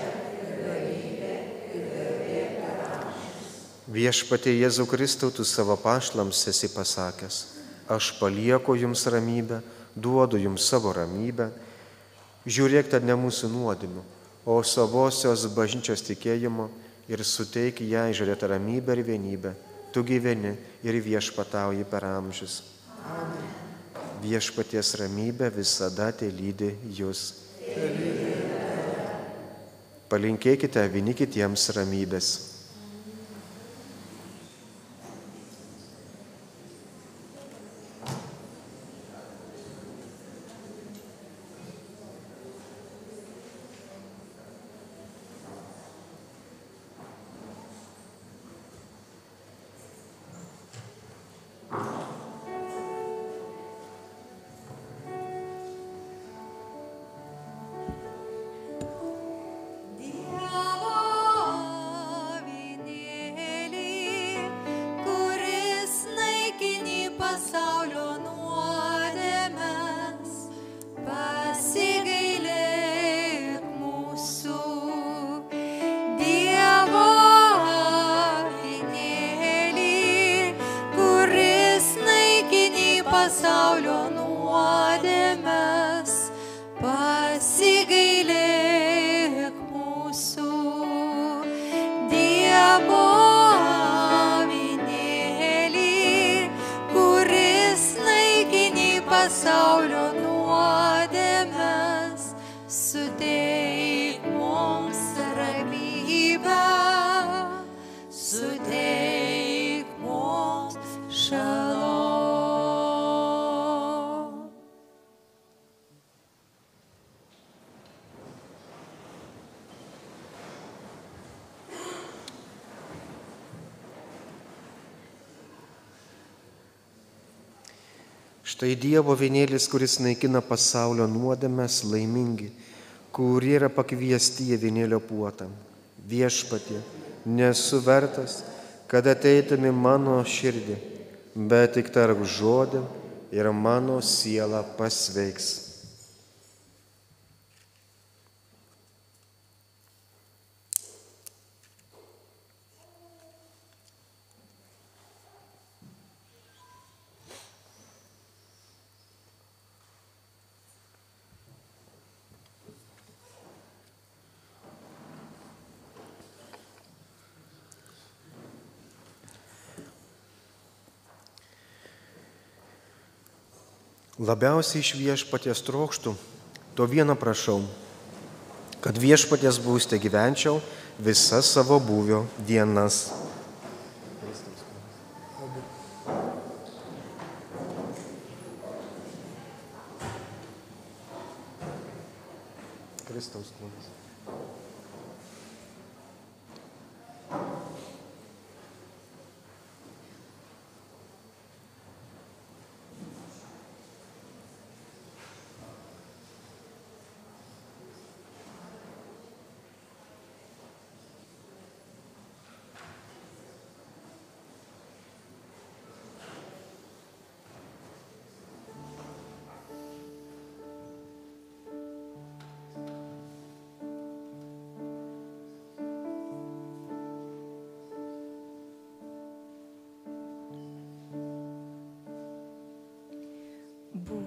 Viešpatie Jėzau Kristau, tu savo apaštalams esi pasakęs, aš palieku jums ramybę, duodu jums savo ramybę. Žiūrėk tad ne mūsų nuodėmių, o savosios bažnyčios tikėjimo ir suteik jai žadėtą ramybę ir vienybę. Tu gyveni ir viešpatauji per amžius. Amen. Viešpaties ramybė visada telydi jūs. Palinkėkite vieni kitiems ramybės. Pasaulio nuodėmes, pasigailėk mūsų. Dievo avinėlį, kuris naikini pasaulio nuodėmes, suteik mums ramybę, suteik mums šalom. Štai Dievo avinėlis, kuris naikina pasaulio nuodėmes, laimingi, kurie yra pakviesti į avinėlio puotą. Viešpatie, nesu vertas, kad ateitumė mano širdį, bet tik tark žodį ir mano siela pasveiks. Labiausiai iš Viešpaties trokštų, to vieno prašau, kad Viešpaties būste gyvenčiau visas savo būvio dienas. Kristaus kūnas.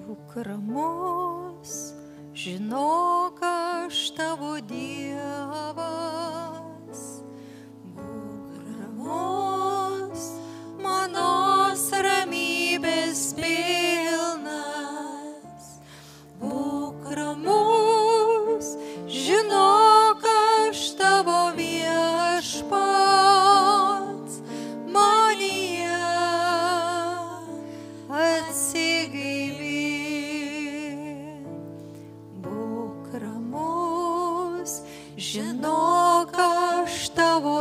Būk ramus, žinok, aš tavo Dievas. Būk ramus, manos ramybės pilnas. Būk ramus, žinok, aš tavo viešpats. Manyje atsigaivyk. Būk ramus, žinok, aš tavo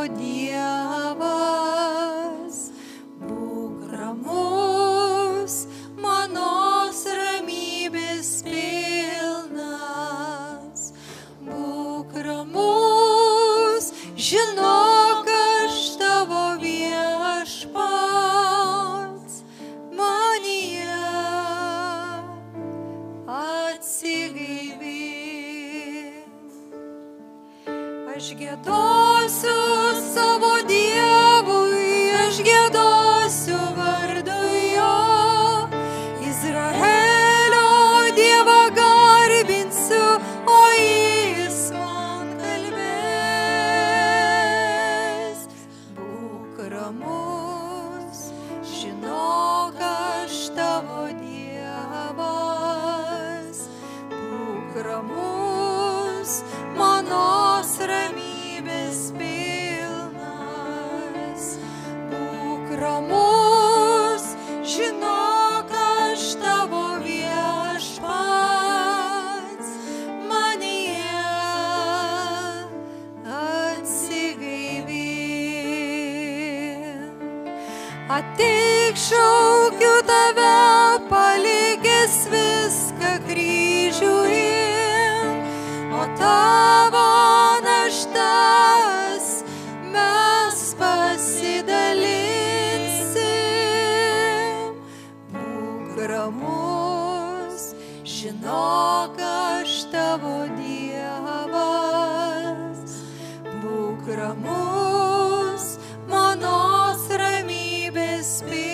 Dievas. Būk ramus, manos ramybės pilnas. Būk ramus, žinok, aš tavo viešpats. Manyje atsigaivyk. Aš giedosiu savo Dievui, aš giedosiu vardu jo. Izraelio Dievą garbinsiu, o jis man kalbės. Būk ramus, žinok, aš tavo Dievas. Būk ramus, manos ramybės pilnas. Būk ramus, žinok, aš tavo viešpats. Manyje atsigaivyk. Ateik, šaukiu tave, palikęs viską kryžiuje, o tavo naštas mes pasidalinsim. Būk ramus, žinok, aš tavo Dievas. Būk ramus, manos ramybės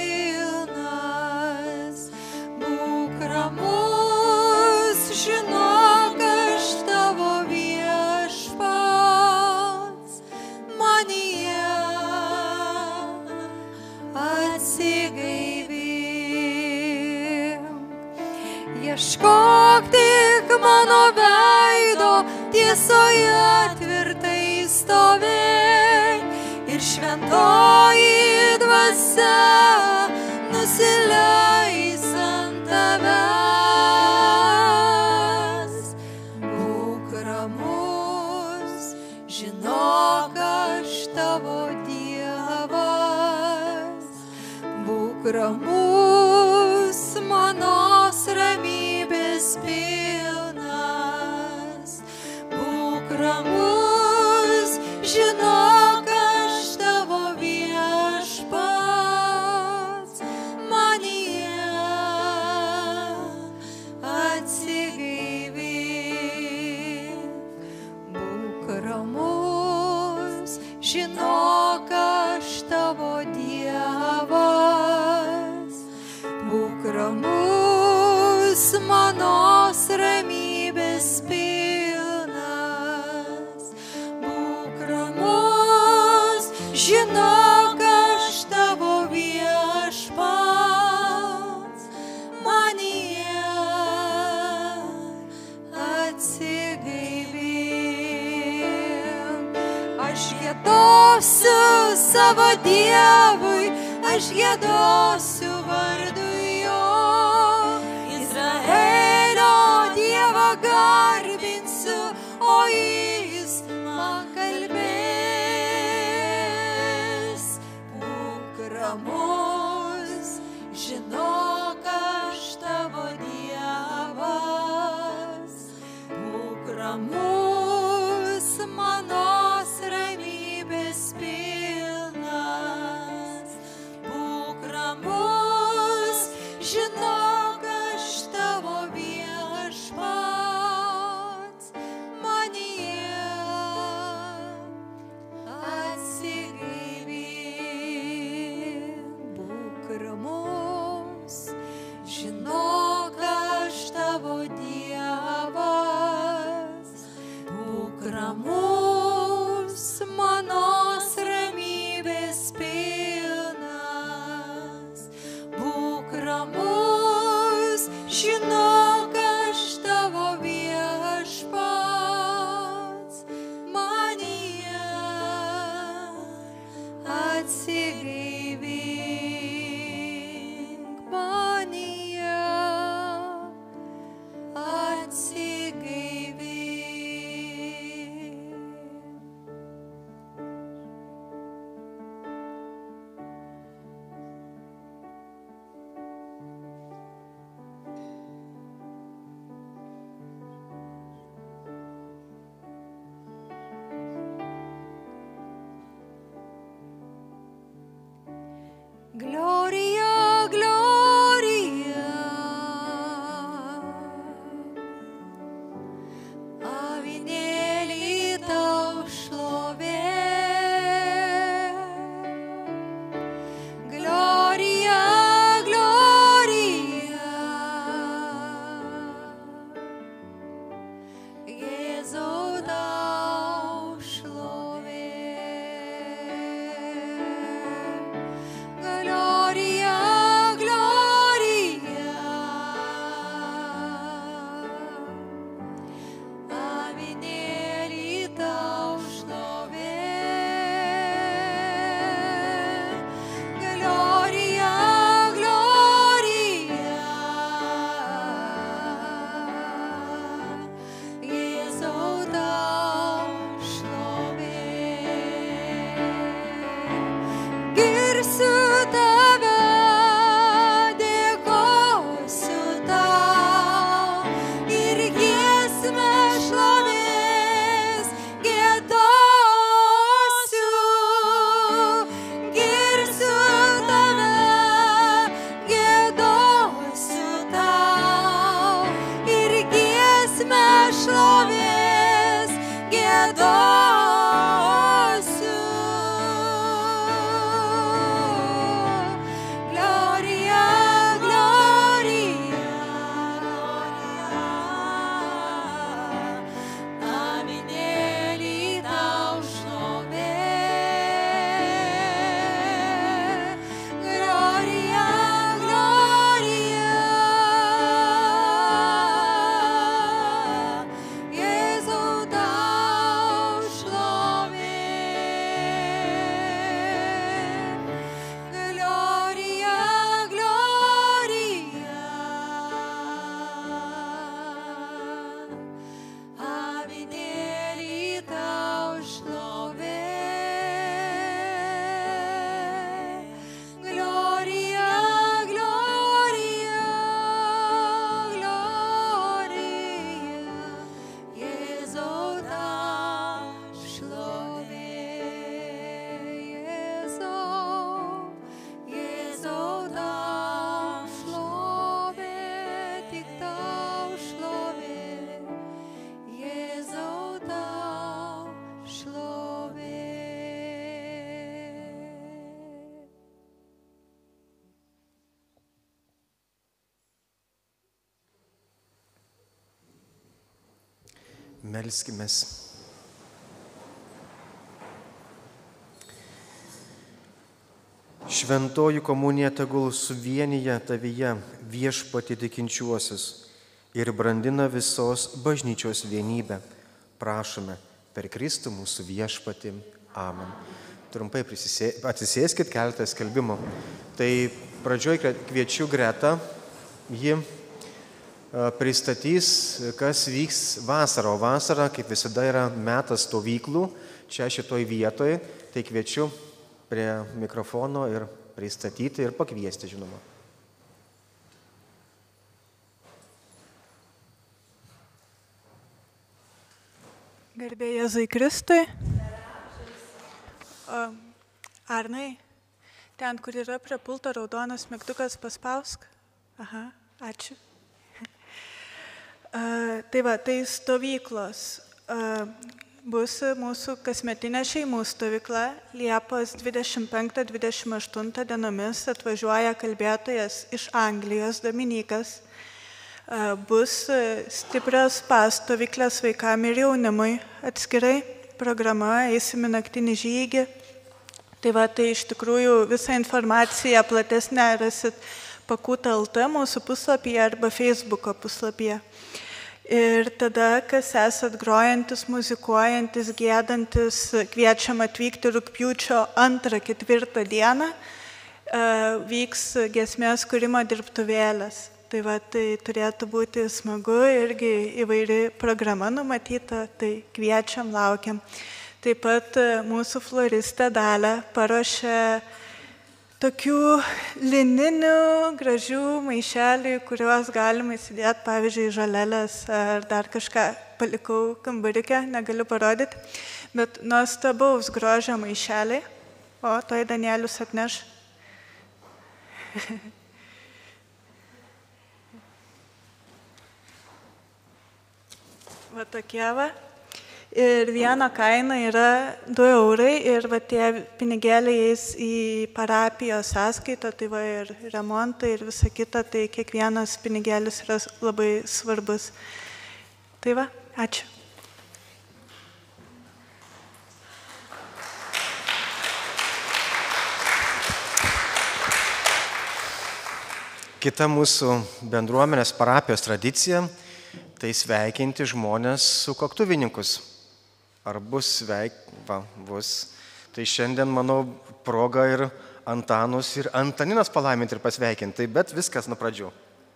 pilnas. Būk ramus, žinok, aš tavo viešpats. Manyje atsigaivyk. Ieškok tik mano veido, tiesoje tvirtai stovėk, ir šventoji dvasia nusileis ant tavęs. Būk ramus, žinok, aš tavo Dievas. Būk ramus, manos ramybės pilnas. Būk ramus, žinok, aš tavo viešpats. Manyje atsigaivyk. Būk ramus, žinok, aš tavo Dievas. Būk ramus, manos ramybės pilnas. Būk ramus, žinok, aš tavo viešpats. Manyje atsigaivyk. Aš giedosiu savo Dievui, aš giedosiu vardu jo. Izraelio Dievą garbinsiu, o jis man kalbės. Būk ramus, žinok, aš tavo Dievas. Būk ramus, manos ramybės pilnas. Būk ramus, žinok, aš tavo viešpats. Manyje atsigaivyk. Būk ramus, žinok, Melskimės. Šventoji komunija tegul suvienyje tavyje viešpatį tikinčiuosius ir brandina visos bažnyčios vienybę. Prašome per Kristų mūsų viešpatį. Amen. Trumpai atsisėskit, keletą skelbimų. Tai pradžioj kviečiu Gretą, ji pristatys, kas vyks vasarą. O vasara, kaip visada, yra metas stovyklų čia šitoj vietoje. Tai kviečiu prie mikrofono ir pristatyti ir pakviesti, žinoma. Garbė Jėzui Kristui. Arnai, ten, kur yra prie pulto raudonas mygtukas, paspausk. Aha, ačiū. Tai va, tai stovyklos. Bus mūsų kasmetinė šeimų stovykla. Liepos 25-28 dienomis atvažiuoja kalbėtojas iš Anglijos, Dominikas. Bus stiprios pastovyklės vaikam ir jaunimui atskirai. Programa, eisime naktinį žygį. Tai va, tai iš tikrųjų visą informaciją platesnę rasit Pakut.lt mūsų puslapyje arba Facebooko puslapyje. Ir tada, kas esat grojantis, muzikuojantis, gėdantis, kviečiam atvykti rugpjūčio 2-4 dieną, vyks giesmės kūrimo dirbtuvėlės. Tai va, tai turėtų būti smagu, irgi įvairi programa numatyta, tai kviečiam, laukiam. Taip pat mūsų floristė Dalia paruošė tokių lininių, gražių maišelių, kuriuos galima įsidėti, pavyzdžiui, žolelės ar dar kažką. Palikau kambariukę, negaliu parodyti, bet nuostabaus grožio maišeliai. O, toj Danielius atneš. Va tokie va. Ir vieno kaina yra 2 eurai ir va tie pinigėliai eis į parapijos sąskaitą, tai va ir remontą ir visa kita, tai kiekvienas pinigėlis yra labai svarbus. Tai va, ačiū. Kita mūsų bendruomenės parapijos tradicija - tai sveikinti žmonės sukaktuvininkus. Ar bus bus. Tai šiandien, manau, proga ir Antanus ir Antaninas palaiminti ir pasveikinti, bet viskas nuo pradžių.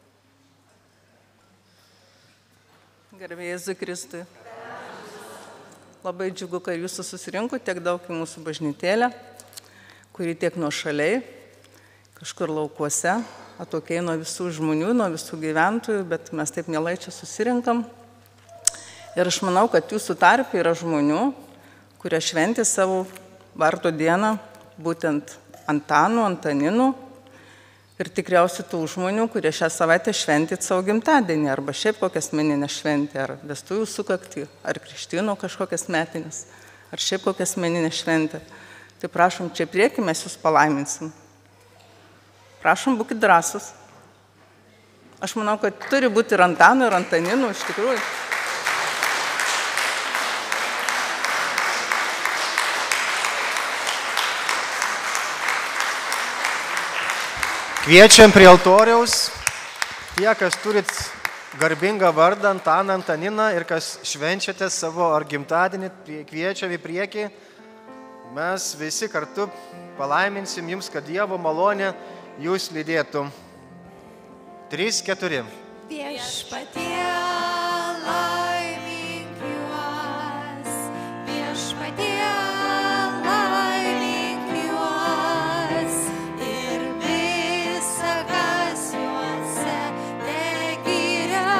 Garbė Jėzui Kristui. Labai džiugu, kad jūs susirinko tiek daug į mūsų bažnytėlę, kuri tiek nuošaliai, kažkur laukuose, atokiai nuo visų žmonių, nuo visų gyventojų, bet mes taip mielai čia susirinkam. Ir aš manau, kad jūsų tarpe yra žmonių, kurie šventė savo vardo dieną, būtent Antanų, Antaninų. Ir tikriausiai tų žmonių, kurie šią savaitę šventit savo gimtadienį, arba šiaip kokią asmeninę šventę, ar vestuvių sukaktį, ar krikštynų kažkokias metinis, ar šiaip kokią asmeninę šventę. Tai prašom, čia prieki mes jūs palaiminsim. Prašom, būkit drąsus. Aš manau, kad turi būti ir Antanų, ir Antaninų, iš tikrųjų. Kviečiam prie altoriaus tie, kas turit garbingą vardą Antaną, Antaniną ir kas švenčiate savo ar gimtadienį, kviečiam į priekį. Mes visi kartu palaiminsim jums, kad Dievo malonė jūs lydėtų. 3, 4. Viešpatie laimink juos, viešpatie laimink juos ir visa, kas juose tegiria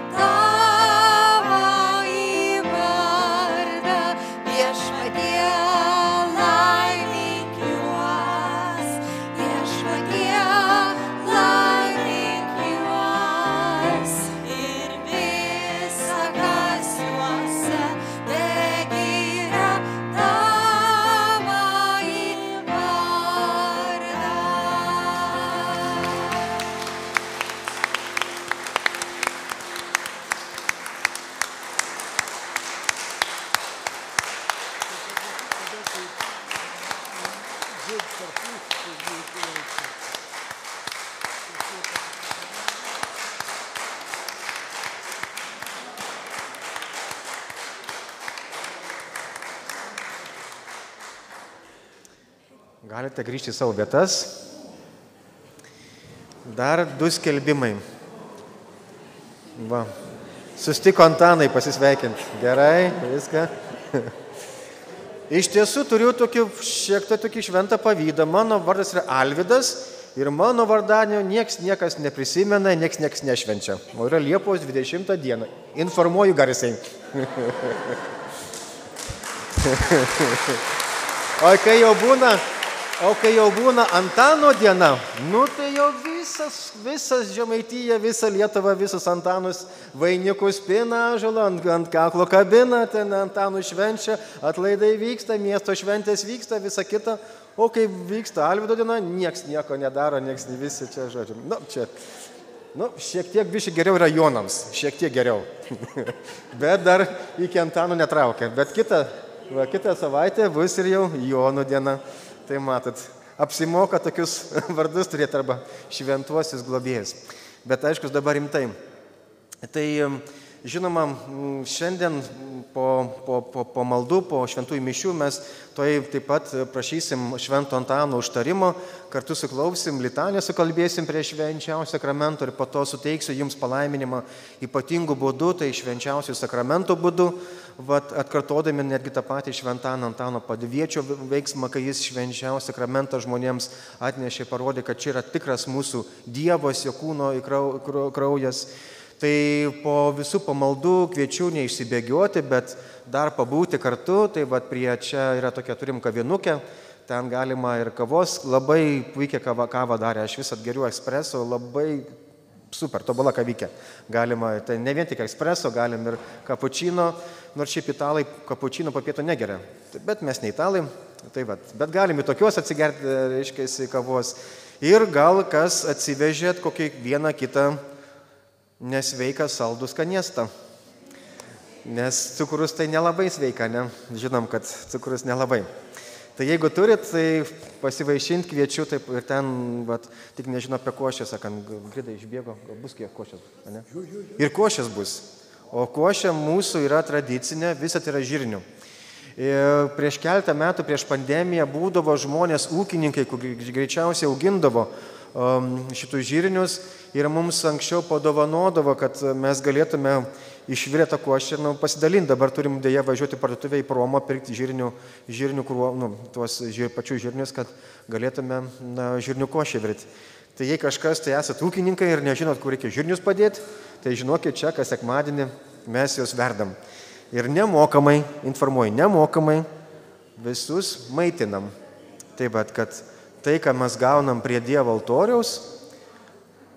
tavąjį vardą. Viešpatie laimink juos, viešpatie laimink juos ir visa, kas juose tegiria tavąjį vardą. Galite grįžti į savo vietas. Dar 2 skelbimai. Va. Sustiko Antanai pasisveikinti. Gerai, viską. Iš tiesų turiu šiek tiek tokį šventą pavydą. Mano vardas yra Alvydas ir mano vardanio niekas neprisimena, niekas nešvenčia. O yra Liepos 20 dieną. Informuoju garsiai. O kai jau būna Antano diena, tai jau visas Žemaitija, visa Lietuva, visus Antanus vainikus pina ąžuolą, ant kaklo kabina, ten Antanų švenčia, atlaidai vyksta, miesto šventės vyksta, visa kita. O kai vyksta Alvydo diena, nieks nieko nedaro, nieks visi čia žodžiu. Šiek tiek biškai geriau yra Jonams, šiek tiek geriau. Bet dar iki Antanų netraukia. Bet kitą savaitę bus ir jau Jonų diena. Tai matot, apsimoka tokius vardus turėti arba šventuosius globėjus. Bet aišku, dabar rimtai. Tai žinoma, šiandien po maldų, po šventųjų mišių mes taip pat prašysim Švento Antano užtarimo, kartu suklaupsim, litanę sukalbėsim prie švenčiausio sakramento ir po to suteiksiu jums palaiminimą ypatingų būdų, tai švenčiausių sakramentų būdų, atkartodami netgi tą patį Šventąjį Antano Paduviečio veiksmą, kai jis švenčiausią sakramentą žmonėms atnešė, parodė, kad čia yra tikras mūsų Dievas, jo kūno kraujas. Tai po visų pamaldų kviečiu neišsibėgioti, bet dar pabūti kartu. Tai prie čia yra tokia, turim kavinukę, ten galima ir kavos, labai puikia kava darė, aš vis atgeriu espresso, labai super, tobula kavikė. Galima, tai ne vien tik espresso, galim ir kapučino, nors šiaip italai kapučino po pietų negeria, bet mes ne italai, bet galim į tokios atsigerti, reiškia, kavos. Ir gal kas atsivežėt kokį vieną kitą nesveiką saldų skanėstą. Nes cukrus tai nelabai sveika, ne? Žinom, kad cukrus nelabai. Tai jeigu turit, tai pasivaišinti kviečiu, taip ir ten, tik nežinau apie košę, sakant, Grida išbėgo, gal bus kiek košės, ne? Ir košės bus. O košė mūsų yra tradicinė, visat yra žirnių. Prieš keletą metų, prieš pandemiją, būdavo žmonės, ūkininkai, kurie greičiausiai augindavo šitus žirnius ir mums anksčiau padovanodavo, kad mes galėtume išvirę tą košę ir pasidalinti. Dabar turim dėja važiuoti parduotuvę į Promą, pirkti žirnių tuos pačius žirnius, kad galėtume žirnių košę virti. Tai jei kažkas, tai esat ūkininkai ir nežinot, kur reikia žirnius padėti, tai žinokit, čia, kas sekmadienį mes juos verdam. Ir nemokamai, informuoju, nemokamai visus maitinam. Taip pat, kad tai, ką mes gaunam prie Dievo altoriaus,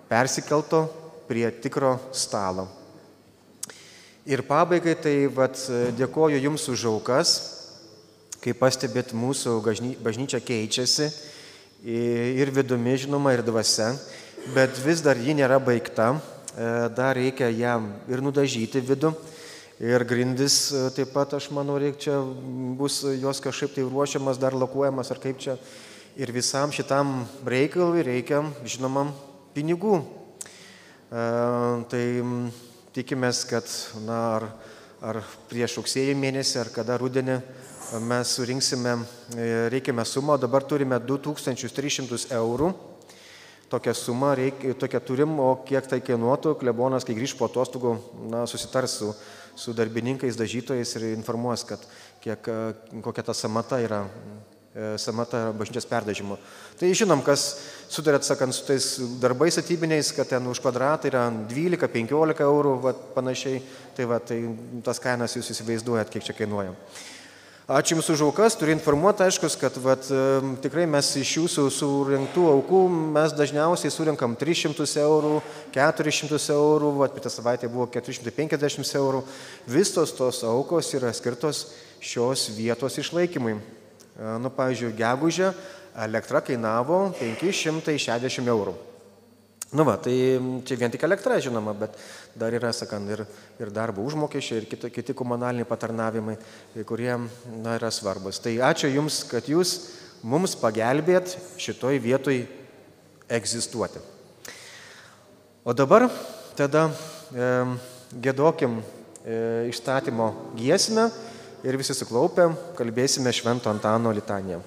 persikelto prie tikro stalo. Ir pabaigai tai dėkoju Jums už aukas, kaip pastebėt, mūsų bažnyčia keičiasi ir vidumi, žinoma, ir dvasia, bet vis dar ji nėra baigta, dar reikia jam ir nudažyti vidų. Ir grindis taip pat, aš manau, čia bus jos kažkaip tai ruošiamas, dar lakuojamas ar kaip čia. Ir visam šitam reikalui reikia, žinoma, pinigų. Tai tikimės, kad ar prieš rugsėjo mėnesį, ar kada rudenį mes surinksime reikiamą sumą. Dabar turime 2300 eurų. Tokią sumą tokią turim, o kiek tai kainuotų, klebonas, kai grįž po atostogų, susitars su darbininkais, dažytojais ir informuos, kad kokia ta samata yra bažnyčios perdažymo. Tai žinom, kas sutarėt, sakant, su tais darbais statybiniais, kad ten už kvadratą yra 12-15 eurų, panašiai, tai tas kainas jūs įsivaizduojat, kiek čia kainuoja. Ačiū Jums už aukas, turiu informuoti, aiškus, kad tikrai mes iš Jūsų surinktų aukų mes dažniausiai surinkam 300 eurų, 400 eurų, kitą savaitę buvo 450 eurų. Visos tos aukos yra skirtos šios vietos išlaikymui. Pavyzdžiui, gegužę elektra kainavo 560 eurų. Tai čia vien tik elektra, žinoma, bet dar yra, sakant, ir darbo užmokesčiai, ir kiti komunaliniai patarnavimai, kurie yra svarbus. Tai ačiū Jums, kad Jūs mums pagelbėt šitoj vietoj egzistuoti. O dabar tada giedokim išstatymo giesmę ir visi suklaupę kalbėsime Švento Antano litaniją.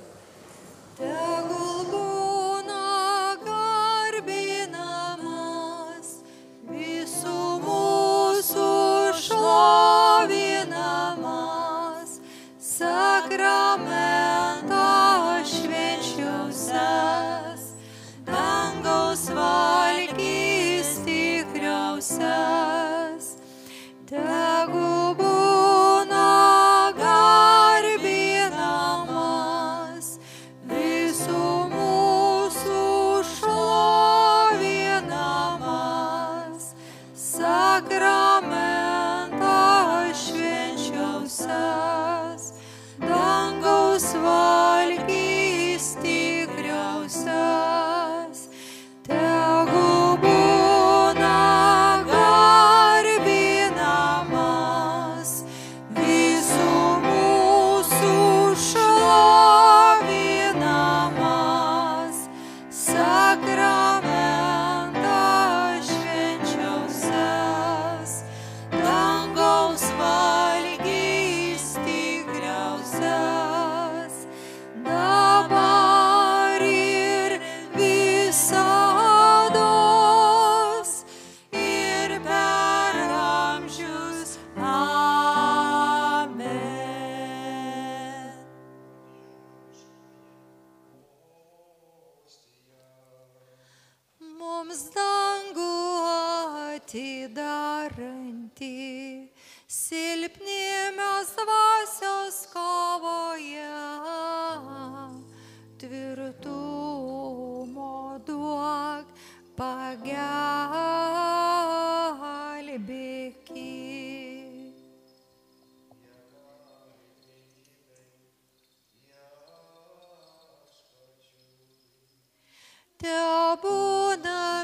Tebūna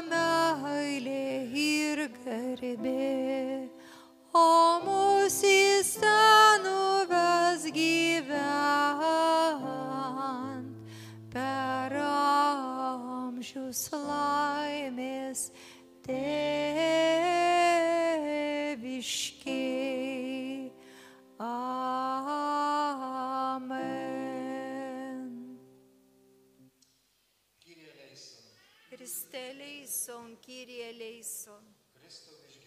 meilė ir garbė, o mūsyse nuves gyvent per amžius laimės tėviškiai. Amen. Kriste eleison, Kyrie eleison.